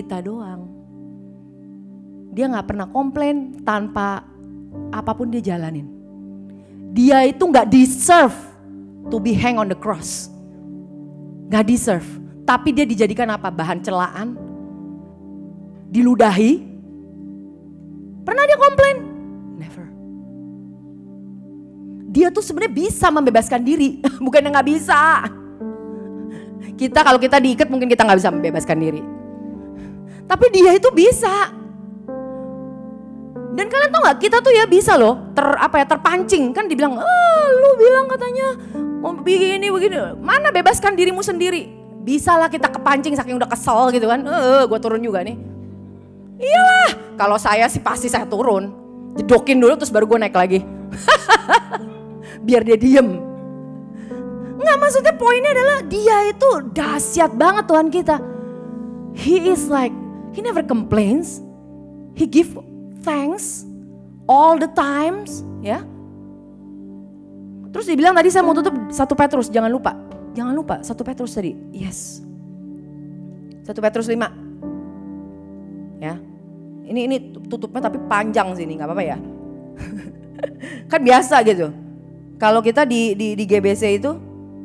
Dia gak pernah komplain tanpa apapun dia jalanin. Dia itu gak deserve to be hang on the cross. Gak deserve. Tapi dia dijadikan apa? Bahan celaan. Diludahi. Pernah dia komplain? Never. Dia tuh sebenarnya bisa membebaskan diri. Bukan yang gak bisa. Kalau kita diikat mungkin kita gak bisa membebaskan diri. Tapi dia itu bisa. Dan kalian tahu gak, kita tuh ya bisa loh terpancing. Kan dibilang, lu bilang katanya mau begini. Mana bebaskan dirimu sendiri. Bisa lah kita kepancing saking udah kesel gitu kan. Gue turun juga nih. Iyalah, kalau saya sih pasti saya turun. Jedokin dulu terus baru gue naik lagi. Biar dia diem. Nggak, maksudnya poinnya adalah dia itu dahsyat banget Tuhan kita. He is like, he never complains. He give thanks all the times, ya. Terus dibilang tadi saya mau tutup 1 Petrus, jangan lupa 1 Petrus tadi. Yes. 1 Petrus 5. Ya. Ini tutupnya tapi panjang sini, nggak apa-apa ya. Kan biasa gitu. Kalau kita di GBC itu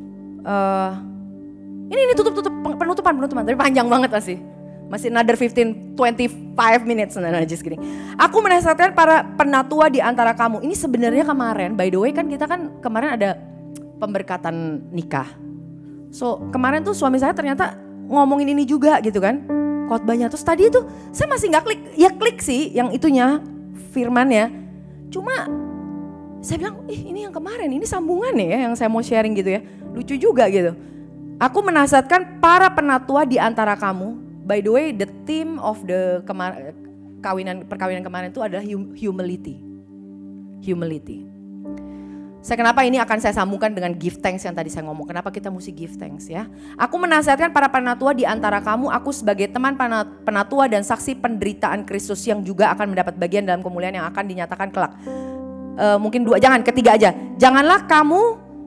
ini tutup penutupan tapi panjang banget masih another 25 minutes. Nah, just kidding. Aku menasihatkan para penatua di antara kamu. Ini sebenarnya kemarin, by the way kan kita kan kemarin ada pemberkatan nikah. So kemarin tuh suami saya ternyata ngomongin ini juga gitu kan, khotbahnya. Terus tadi itu saya masih nggak klik sih yang itunya firmannya. Cuma saya bilang, ini yang kemarin, ini sambungannya ya yang saya mau sharing gitu ya. Lucu juga gitu. Aku menasihatkan para penatua di antara kamu. By the way, the theme of the perkawinan kemarin itu adalah humility. Humility. Kenapa ini akan saya sambungkan dengan give thanks yang tadi saya ngomong. Kenapa kita mesti give thanks ya. Aku menasihatkan para penatua di antara kamu. Aku sebagai teman penatua dan saksi penderitaan Kristus yang juga akan mendapat bagian dalam kemuliaan yang akan dinyatakan kelak. Mungkin 2, jangan, ketiga aja. Janganlah kamu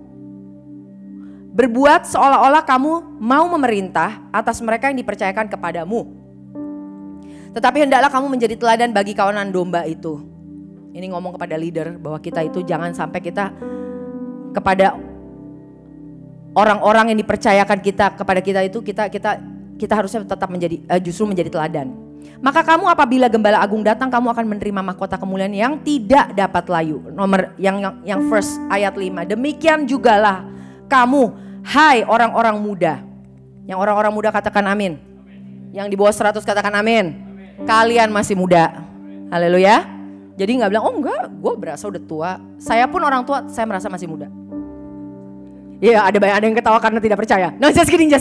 berbuat seolah-olah kamu mau memerintah atas mereka yang dipercayakan kepadamu. Tetapi hendaklah kamu menjadi teladan bagi kawanan domba itu. Ini ngomong kepada leader bahwa kita itu jangan sampai kita kepada orang-orang yang dipercayakan kepada kita itu kita harusnya tetap justru menjadi teladan. Maka kamu apabila Gembala Agung datang, kamu akan menerima mahkota kemuliaan yang tidak dapat layu. Nomor yang first ayat 5. Demikian jugalah kamu, hai orang-orang muda. Yang orang-orang muda katakan amin. Yang di bawah 100 katakan amin. Kalian masih muda. Haleluya. Jadi gak bilang, oh enggak, gue berasa udah tua. Saya pun orang tua, saya merasa masih muda. Iya, ada yang ketawa karena tidak percaya. No, just kidding.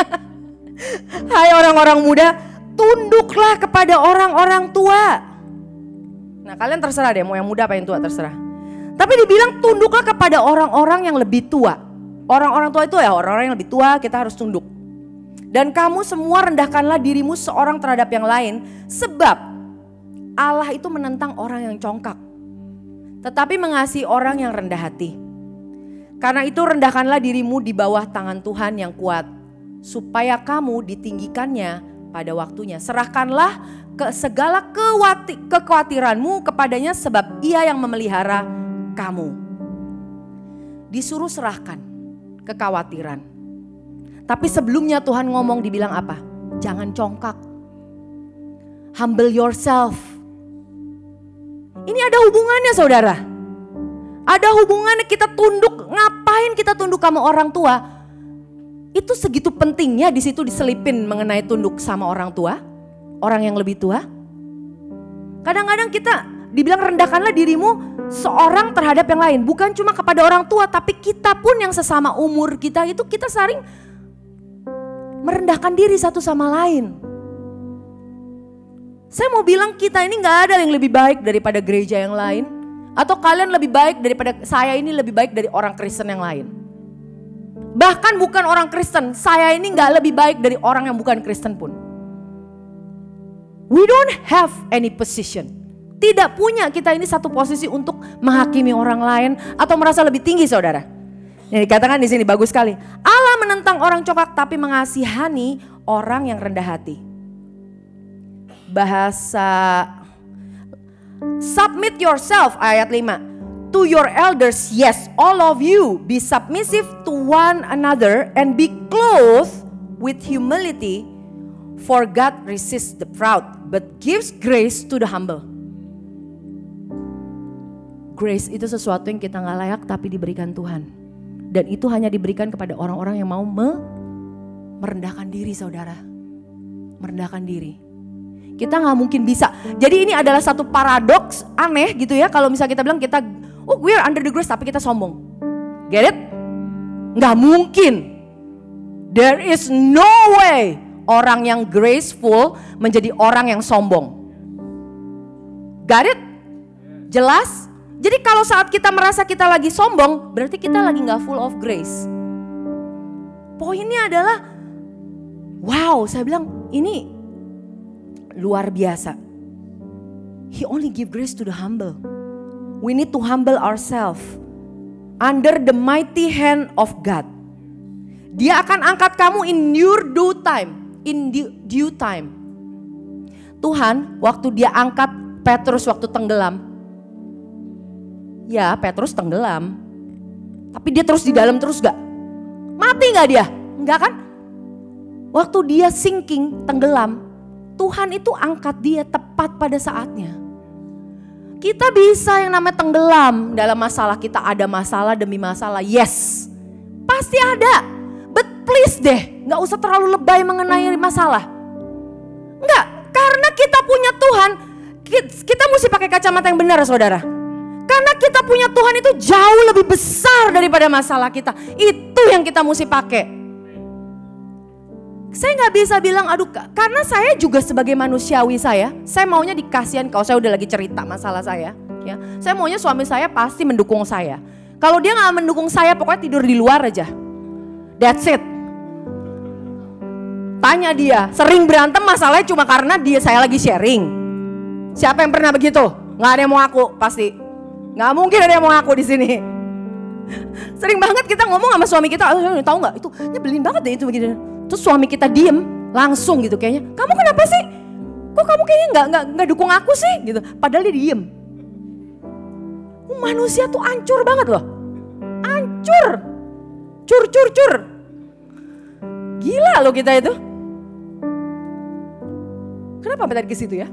Hai orang-orang muda, tunduklah kepada orang-orang tua. Nah, kalian terserah deh, mau yang muda apa yang tua terserah. Tapi dibilang tunduklah kepada orang-orang yang lebih tua. Orang-orang tua itu ya orang-orang yang lebih tua, kita harus tunduk. Dan kamu semua rendahkanlah dirimu seorang terhadap yang lain, sebab Allah itu menentang orang yang congkak, tetapi mengasihi orang yang rendah hati. Karena itu rendahkanlah dirimu di bawah tangan Tuhan yang kuat, supaya kamu ditinggikannya pada waktunya. Serahkanlah ke segala kekhawatiranmu kepadanya, sebab Ia yang memelihara kamu. Disuruh serahkan kekhawatiran. Tapi sebelumnya Tuhan ngomong dibilang apa? Jangan congkak. Humble yourself. Ini ada hubungannya saudara. Ada hubungannya kita tunduk. Ngapain kita tunduk sama orang tua? Itu segitu pentingnya di situ diselipin mengenai tunduk sama orang tua. Orang yang lebih tua. Kadang-kadang kita dibilang rendahkanlah dirimu seorang terhadap yang lain. Bukan cuma kepada orang tua, tapi kita pun yang sesama umur kita itu kita sering merendahkan diri satu sama lain. Saya mau bilang kita ini gak ada yang lebih baik daripada gereja yang lain. Atau kalian lebih baik daripada saya ini lebih baik dari orang Kristen yang lain. Bahkan bukan orang Kristen, saya ini gak lebih baik dari orang yang bukan Kristen pun. We don't have any position. Tidak punya kita ini satu posisi untuk menghakimi orang lain atau merasa lebih tinggi saudara. Ini dikatakan di sini bagus sekali. Allah menentang orang congkak tapi mengasihani orang yang rendah hati. Bahasa submit yourself ayat 5 to your elders, yes, all of you be submissive to one another and be clothed with humility, for God resists the proud but gives grace to the humble. Grace itu sesuatu yang kita gak layak tapi diberikan Tuhan, dan itu hanya diberikan kepada orang-orang yang mau merendahkan diri saudara. Merendahkan diri. Kita gak mungkin bisa. Jadi ini adalah satu paradoks aneh gitu ya. Kalau misalnya kita bilang kita, oh we are under the grace tapi kita sombong. Get it? Gak mungkin. There is no way orang yang graceful menjadi orang yang sombong. Got it? Jelas? Jadi kalau saat kita merasa kita lagi sombong, berarti kita lagi gak full of grace. Poinnya adalah, wow, saya bilang ini luar biasa. He only give grace to the humble. We need to humble ourselves under the mighty hand of God. Dia akan angkat kamu in your due time, in due time. Tuhan waktu dia angkat Petrus waktu tenggelam, ya Petrus tenggelam, tapi dia terus di dalam terus gak? Mati gak dia? Enggak kan? Waktu dia sinking, tenggelam, Tuhan itu angkat dia tepat pada saatnya. Kita bisa yang namanya tenggelam dalam masalah, kita ada masalah demi masalah, yes, pasti ada. But please deh, gak usah terlalu lebay mengenai masalah. Enggak, karena kita punya Tuhan, kita mesti pakai kacamata yang benar saudara. Karena kita punya Tuhan itu jauh lebih besar daripada masalah kita. Itu yang kita mesti pakai. Saya gak bisa bilang aduh, karena saya juga sebagai manusiawi saya maunya dikasihan. Kalau saya udah lagi cerita masalah saya, ya, saya maunya suami saya pasti mendukung saya. Kalau dia gak mendukung saya, pokoknya tidur di luar aja. That's it. Tanya dia, sering berantem masalahnya cuma karena saya lagi sharing. Siapa yang pernah begitu? Gak ada yang mau ngaku pasti. Gak mungkin ada yang mau ngaku di sini. Sering banget kita ngomong sama suami kita, tahu nggak? Itu nyebelin banget deh itu begini. Terus suami kita diem, langsung gitu kayaknya. Kamu kenapa sih? Kok kamu kayaknya nggak dukung aku sih? Gitu. Padahal dia diem. Manusia tuh hancur banget loh, hancur, cur. Gila loh kita itu. Kenapa sampai tadi ke situ ya?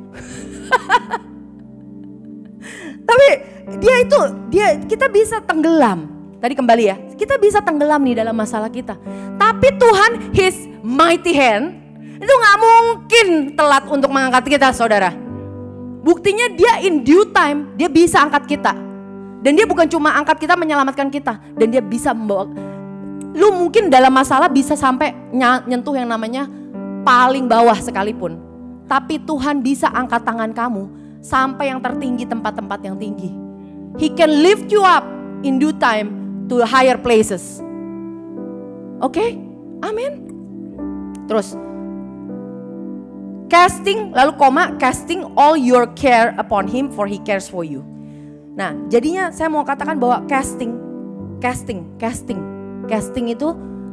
Tapi kita bisa tenggelam. Tadi kembali ya, kita bisa tenggelam nih dalam masalah kita. Tapi Tuhan, His mighty hand, itu gak mungkin telat untuk mengangkat kita saudara. Buktinya dia in due time, dia bisa angkat kita. Dan dia bukan cuma angkat kita, menyelamatkan kita. Dan dia bisa membawa, lu mungkin dalam masalah bisa sampai nyentuh yang namanya paling bawah sekalipun. Tapi Tuhan bisa angkat tangan kamu sampai yang tertinggi, tempat-tempat yang tinggi. He can lift you up in due time to higher places. Oke? Amin. Terus casting, lalu koma, casting all your care upon him for he cares for you. Nah, jadinya saya mau katakan bahwa casting itu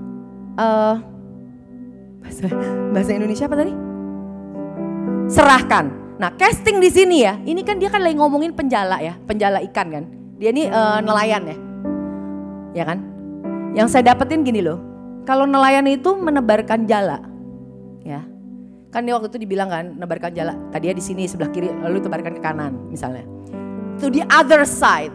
bahasa Indonesia apa tadi? Serahkan. Nah, casting di sini ya, ini kan dia kan lagi ngomongin penjala ya, penjala ikan kan. Dia ini nelayan ya kan? Yang saya dapetin gini loh, kalau nelayan itu menebarkan jala, ya, kan dia waktu itu dibilang kan, menebarkan jala. Tadinya di sini sebelah kiri, lalu tebarkan ke kanan misalnya. To the other side.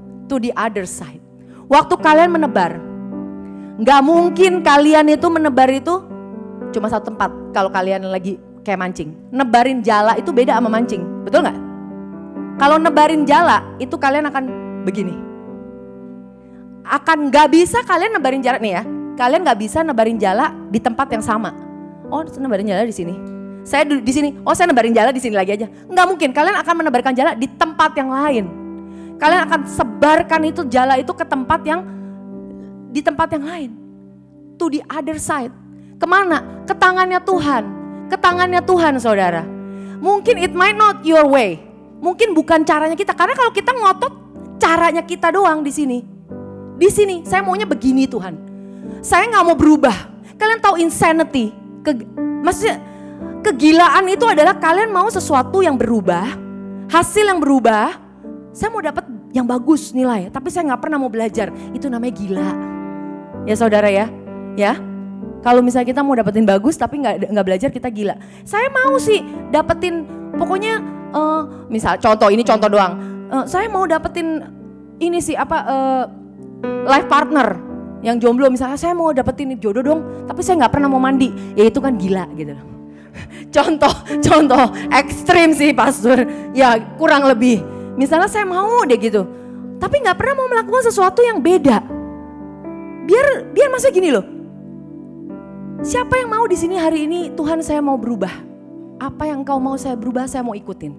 Waktu kalian menebar, nggak mungkin kalian itu menebar itu cuma satu tempat. Kalau kalian lagi kayak mancing, nebarin jala itu beda sama mancing, betul nggak? Kalau nebarin jala itu kalian akan begini, akan nggak bisa kalian nebarin jala nih ya. Kalian nggak bisa nebarin jala di tempat yang sama. Oh, nebarin jala di sini. Saya di sini. Oh, saya nebarin jala di sini lagi aja. Nggak mungkin. Kalian akan menebarkan jala di tempat yang lain. Kalian akan sebarkan itu jala itu ke tempat yang di tempat yang lain. To the other side. Kemana? Ke tangannya Tuhan. Ke tangannya Tuhan, saudara. Mungkin it might not your way. Mungkin bukan caranya kita. Karena kalau kita ngotot caranya kita doang di sini. Di sini saya maunya begini Tuhan. Saya nggak mau berubah. Kalian tahu insanity? Maksudnya kegilaan itu adalah kalian mau sesuatu yang berubah, hasil yang berubah. Saya mau dapat yang bagus nilai, tapi saya nggak pernah mau belajar. Itu namanya gila. Ya saudara ya. Kalau misalnya kita mau dapetin bagus tapi nggak belajar, kita gila. Saya mau sih dapetin, pokoknya misal ini contoh doang. Saya mau dapetin ini sih life partner yang jomblo misalnya. Saya mau dapetin jodoh dong, tapi saya nggak pernah mau mandi. Ya itu kan gila gitu. Contoh ekstrim sih pastor. Ya kurang lebih. Misalnya saya mau deh gitu, tapi nggak pernah mau melakukan sesuatu yang beda. Biar maksudnya gini loh. Siapa yang mau di sini hari ini, Tuhan saya mau berubah. Apa yang Engkau mau saya berubah, saya mau ikutin.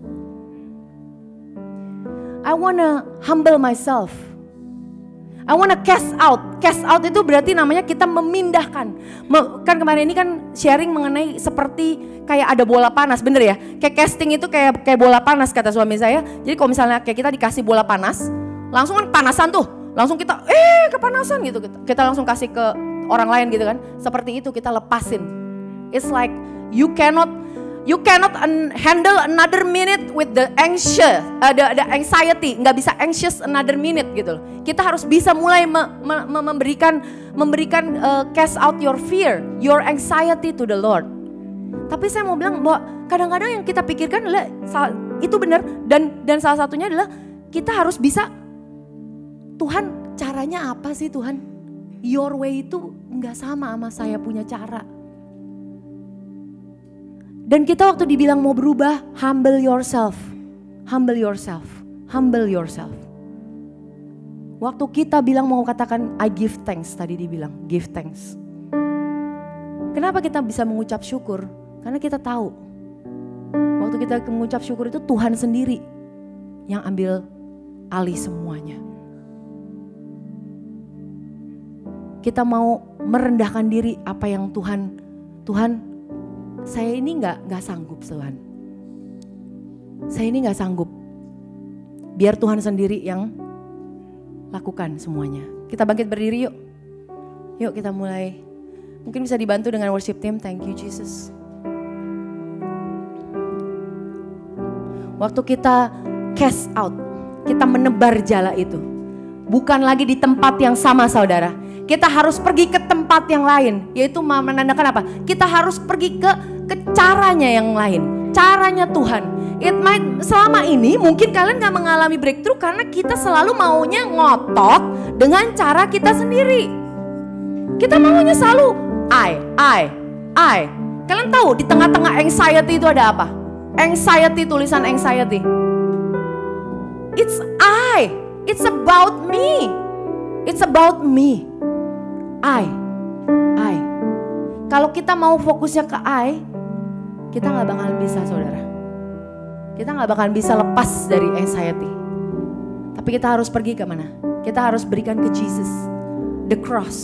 I wanna humble myself. I wanna cast out. Cast out itu berarti namanya kita memindahkan. Kan kemarin ini kan sharing mengenai seperti kayak ada bola panas, bener ya? Kayak casting itu kayak bola panas kata suami saya. Jadi kalau misalnya kayak kita dikasih bola panas, langsung kan panasan tuh. Langsung kita kepanasan gitu. Kita langsung kasih ke orang lain gitu kan. Seperti itu kita lepasin. It's like you cannot handle another minute with the anxious, the anxiety. Nggak bisa anxious another minute gitu loh. Kita harus bisa mulai memberikan cast out your fear, your anxiety to the Lord. Tapi saya mau bilang bahwa kadang-kadang yang kita pikirkan adalah itu benar, dan salah satunya adalah kita harus bisa, Tuhan caranya apa sih Tuhan? Your way itu nggak sama saya punya cara. Dan kita waktu dibilang mau berubah, humble yourself. Humble yourself. Humble yourself. Waktu kita bilang mau katakan I give thanks, tadi dibilang give thanks. Kenapa kita bisa mengucap syukur? Karena kita tahu waktu kita mengucap syukur itu Tuhan sendiri yang ambil alih semuanya. Kita mau merendahkan diri apa yang Tuhan, saya ini nggak sanggup Tuhan. Saya ini nggak sanggup. Biar Tuhan sendiri yang lakukan semuanya. Kita bangkit berdiri yuk. Yuk kita mulai. Mungkin bisa dibantu dengan worship team. Thank you Jesus. Waktu kita cast out, kita menebar jala itu. Bukan lagi di tempat yang sama saudara. Kita harus pergi ke tempat yang lain. Yaitu menandakan apa? Kita harus pergi ke caranya yang lain. Caranya Tuhan. Selama ini mungkin kalian gak mengalami breakthrough karena kita selalu maunya ngotot dengan cara kita sendiri. Kita maunya selalu I. Kalian tahu di tengah-tengah anxiety itu ada apa? Anxiety, tulisan anxiety. It's I. It's about me. It's about me. I. Kalau kita mau fokusnya ke I, kita gak bakalan bisa saudara. Kita gak bakalan bisa lepas dari anxiety. Tapi kita harus pergi ke mana? Kita harus berikan ke Jesus. The cross.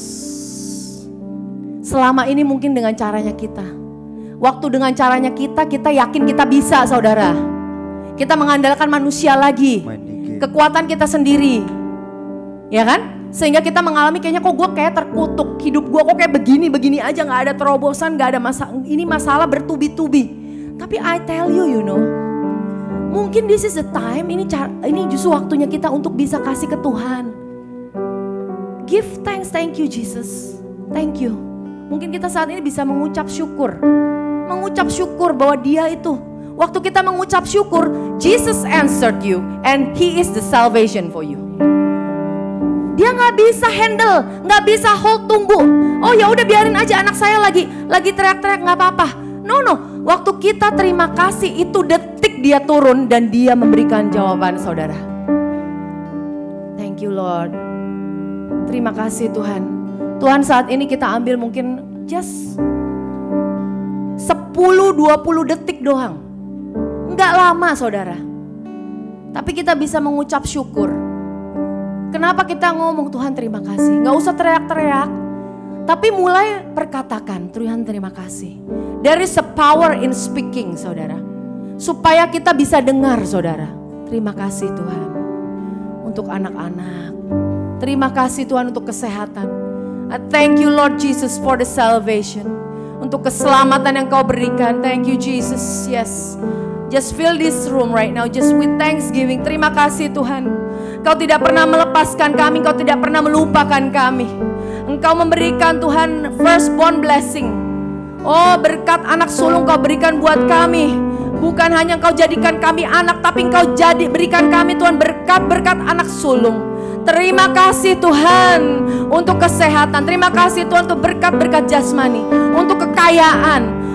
Selama ini mungkin dengan caranya kita. Waktu dengan caranya kita yakin kita bisa saudara. Kita mengandalkan manusia lagi. Kekuatan kita sendiri. Ya kan? Sehingga kita mengalami kayaknya kok gue kayak terkutuk. Hidup gue kok kayak begini aja, gak ada terobosan, gak ada masalah. Ini masalah bertubi-tubi. Tapi I tell you, mungkin this is the time, ini justru waktunya kita untuk bisa kasih ke Tuhan. Give thanks, thank you Jesus. Thank you. Mungkin kita saat ini bisa mengucap syukur. Mengucap syukur bahwa Dia itu. Waktu kita mengucap syukur, Jesus answered you and He is the salvation for you. Dia nggak bisa handle, nggak bisa hold tunggu. Oh ya udah biarin aja anak saya lagi teriak-teriak nggak apa-apa. No. Waktu kita terima kasih itu detik Dia turun dan Dia memberikan jawaban saudara. Thank you Lord. Terima kasih Tuhan. Tuhan saat ini kita ambil mungkin just 10-20 detik doang. Nggak lama saudara. Tapi kita bisa mengucap syukur. Kenapa kita ngomong Tuhan terima kasih? Gak usah teriak-teriak. Tapi mulai perkatakan Tuhan terima kasih. There is a power in speaking saudara. Supaya kita bisa dengar saudara. Terima kasih Tuhan. Untuk anak-anak. Terima kasih Tuhan untuk kesehatan. I thank you Lord Jesus for the salvation. Untuk keselamatan yang Kau berikan. Thank you Jesus. Yes. Just fill this room right now. Just with thanksgiving. Terima kasih Tuhan. Kau tidak pernah melepaskan kami, Kau tidak pernah melupakan kami. Engkau memberikan Tuhan firstborn blessing. Oh berkat anak sulung Kau berikan buat kami. Bukan hanya Kau jadikan kami anak, tapi Kau berikan kami Tuhan berkat-berkat anak sulung. Terima kasih Tuhan untuk kesehatan. Terima kasih Tuhan untuk berkat-berkat jasmani. Untuk kekayaan.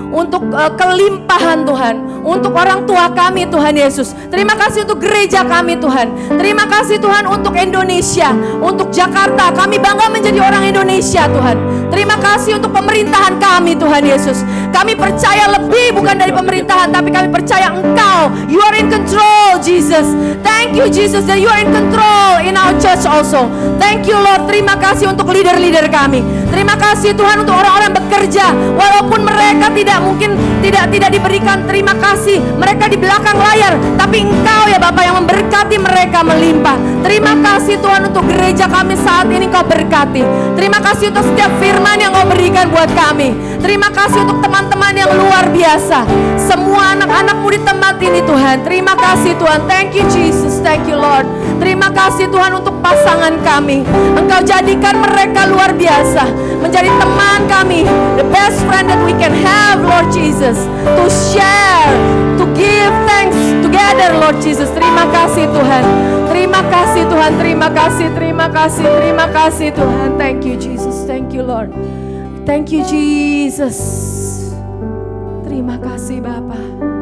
untuk kelimpahan Tuhan, untuk orang tua kami Tuhan Yesus. Terima kasih untuk gereja kami Tuhan. Terima kasih Tuhan untuk Indonesia, untuk Jakarta. Kami bangga menjadi orang Indonesia Tuhan. Terima kasih untuk pemerintahan kami Tuhan Yesus. Kami percaya lebih bukan dari pemerintahan, tapi kami percaya Engkau. You are in control Jesus. Thank you Jesus that you are in control in our church also. Thank you Lord. Terima kasih untuk leader-leader kami. Terima kasih Tuhan untuk orang-orang bekerja walaupun mereka tidak diberikan terima kasih, mereka di belakang layar, tapi Engkau ya Bapak yang memberkati mereka melimpah. Terima kasih Tuhan untuk gereja kami saat ini Kau berkati. Terima kasih untuk setiap firman yang Kau berikan buat kami. Terima kasih untuk teman-teman yang luar biasa, semua anak-anakmu di tempat ini Tuhan. Terima kasih Tuhan. Thank you Jesus, thank you Lord. Terima kasih Tuhan untuk pasangan kami. Engkau jadikan mereka luar biasa, menjadi teman kami, the best friend that we can have Lord Jesus, to share, to give thanks together Lord Jesus. Terima kasih Tuhan. Terima kasih Tuhan. Terima kasih, terima kasih, terima kasih Tuhan. Thank you Jesus, thank you Lord. Thank you Jesus. Terima kasih Bapa.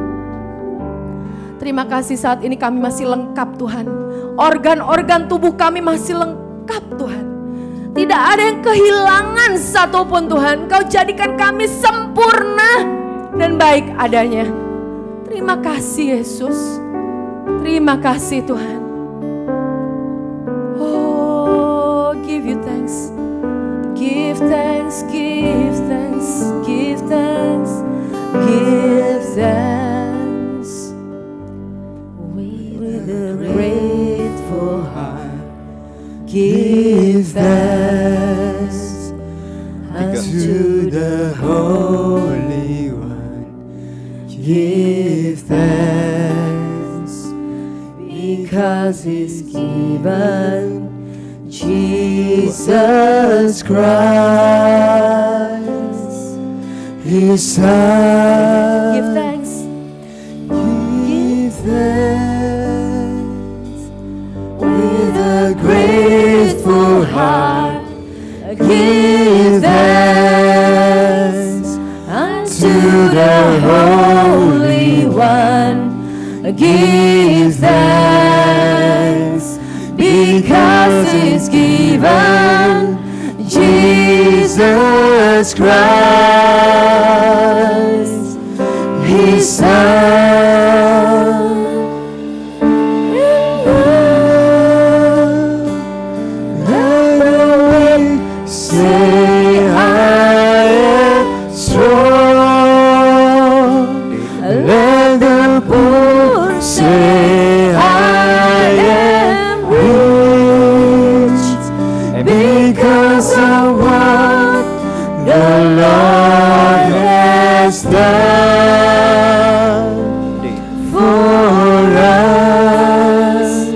Terima kasih saat ini kami masih lengkap Tuhan. Organ-organ tubuh kami masih lengkap Tuhan. Tidak ada yang kehilangan satupun Tuhan. Kau jadikan kami sempurna dan baik adanya. Terima kasih Yesus. Terima kasih Tuhan. Oh, give you thanks. Give thanks, give thanks, give thanks, give thanks. With a grateful heart, give thanks unto the Holy One. Give thanks because He's given Jesus Christ, His Son. Give thanks. Give thanks with a grateful heart. Give thanks unto the Holy One. Give thanks because He's given Jesus Christ, His Son. Let the weak say I am strong. Let the poor say I am rich, because of what the Lord has done for us.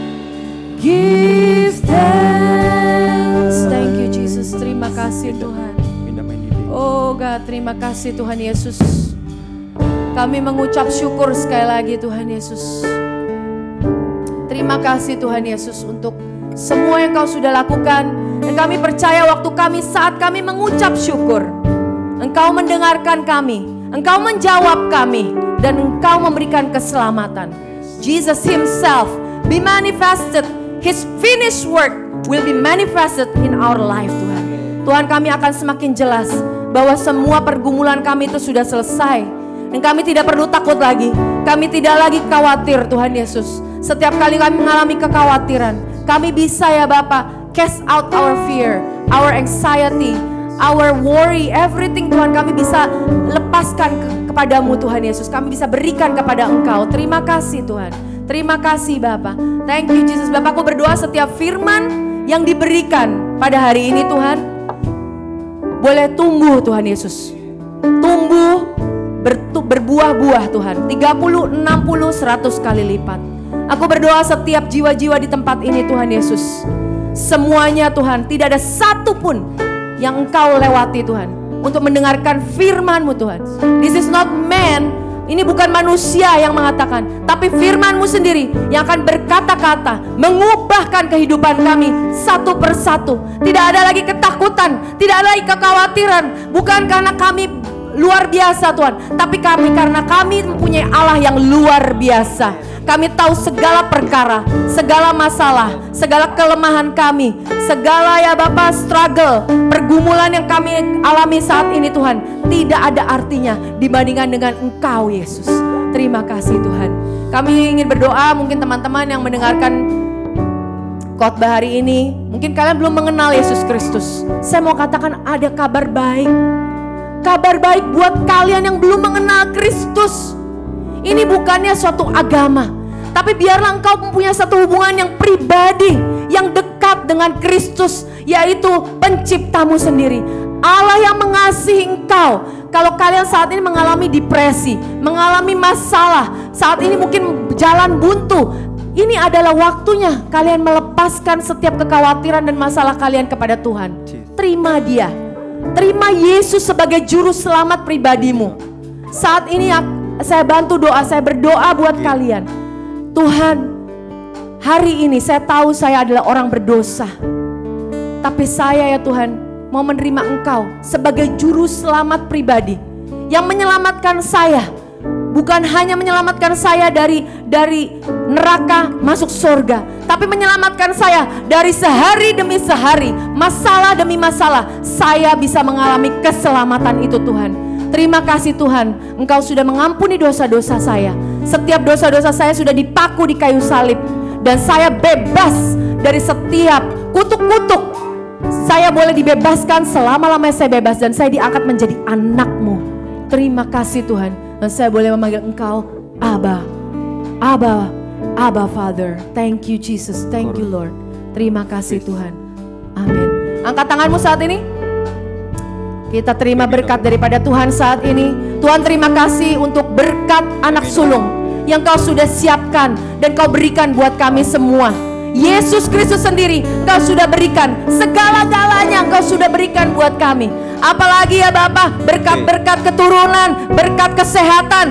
Give thanks. Thank you Jesus. Terima kasih Tuhan. Oh God, terima kasih Tuhan Yesus. Kami mengucap syukur sekali lagi Tuhan Yesus. Terima kasih Tuhan Yesus untuk semua yang Kau sudah lakukan. Dan kami percaya waktu kami, saat kami mengucap syukur, Engkau mendengarkan kami, Engkau menjawab kami, dan Engkau memberikan keselamatan. Jesus Himself be manifested, His finished work will be manifested in our life Tuhan. Tuhan, kami akan semakin jelas bahwa semua pergumulan kami itu sudah selesai. Dan kami tidak perlu takut lagi. Kami tidak lagi khawatir Tuhan Yesus. Setiap kali kami mengalami kekhawatiran, kami bisa ya Bapak cast out our fear, our anxiety, our worry, everything Tuhan, kami bisa lepaskan kepadamu Tuhan Yesus. Kami bisa berikan kepada Engkau. Terima kasih Tuhan. Terima kasih Bapak. Thank you Jesus. Bapak, aku berdoa setiap firman yang diberikan pada hari ini Tuhan, boleh tumbuh Tuhan Yesus. Tumbuh, berbuah-buah Tuhan. 30, 60, 100 kali lipat. Aku berdoa setiap jiwa-jiwa di tempat ini Tuhan Yesus, semuanya Tuhan, tidak ada satupun yang Engkau lewati Tuhan untuk mendengarkan firman-Mu Tuhan. This is not man, ini bukan manusia yang mengatakan, tapi firman-Mu sendiri yang akan berkata-kata, mengubahkan kehidupan kami satu persatu. Tidak ada lagi ketakutan, tidak ada lagi kekhawatiran, bukan karena kami luar biasa Tuhan. Tapi karena kami mempunyai Allah yang luar biasa, kami tahu segala perkara, segala masalah, segala kelemahan kami, segala ya Bapak struggle, pergumulan yang kami alami saat ini Tuhan, tidak ada artinya dibandingkan dengan Engkau Yesus. Terima kasih Tuhan. Kami ingin berdoa, mungkin teman-teman yang mendengarkan khotbah hari ini, mungkin kalian belum mengenal Yesus Kristus. Saya mau katakan ada kabar baik. Kabar baik buat kalian yang belum mengenal Kristus. Ini bukannya suatu agama, tapi biarlah engkau mempunyai satu hubungan yang pribadi, yang dekat dengan Kristus, yaitu penciptamu sendiri. Allah yang mengasihi engkau. Kalau kalian saat ini mengalami depresi, mengalami masalah, saat ini mungkin jalan buntu, ini adalah waktunya kalian melepaskan setiap kekhawatiran dan masalah kalian kepada Tuhan. Terima Dia. Terima Yesus sebagai juru selamat pribadimu. Saat ini saya bantu doa, saya berdoa buat kalian. Tuhan, hari ini saya tahu saya adalah orang berdosa. Tapi saya ya Tuhan mau menerima Engkau sebagai juru selamat pribadi yang menyelamatkan saya. Bukan hanya menyelamatkan saya dari neraka masuk surga, tapi menyelamatkan saya dari sehari demi sehari, masalah demi masalah, saya bisa mengalami keselamatan itu Tuhan. Terima kasih Tuhan, Engkau sudah mengampuni dosa-dosa saya. Setiap dosa-dosa saya sudah dipaku di kayu salib, dan saya bebas dari setiap kutuk-kutuk. Saya boleh dibebaskan, selama-lamanya saya bebas, dan saya diangkat menjadi anak-Mu. Terima kasih Tuhan. Dan saya boleh memanggil Engkau Abba, Abba, Abba Father. Thank you Jesus, thank you Lord. Terima kasih Tuhan. Amin. Angkat tanganmu saat ini. Kita terima berkat daripada Tuhan saat ini. Tuhan terima kasih untuk berkat anak sulung yang Kau sudah siapkan dan Kau berikan buat kami semua. Yesus Kristus sendiri Engkau sudah berikan, segala-galanya Engkau sudah berikan buat kami. Apalagi ya Bapak, berkat-berkat keturunan, berkat kesehatan,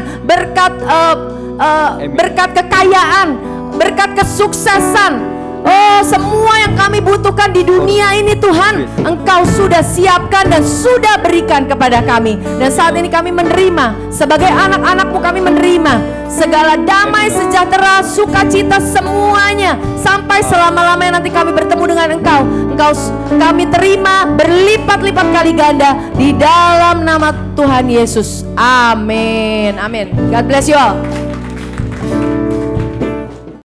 berkat kekayaan, berkat kesuksesan. Oh, semua yang kami butuhkan di dunia ini Tuhan, Engkau sudah siapkan dan sudah berikan kepada kami. Dan saat ini kami menerima, sebagai anak-anak-Mu kami menerima segala damai, sejahtera, sukacita semuanya. Sampai selama-lamanya nanti kami bertemu dengan Engkau. Kami terima berlipat-lipat kali ganda di dalam nama Tuhan Yesus. Amin. Amin. God bless you all.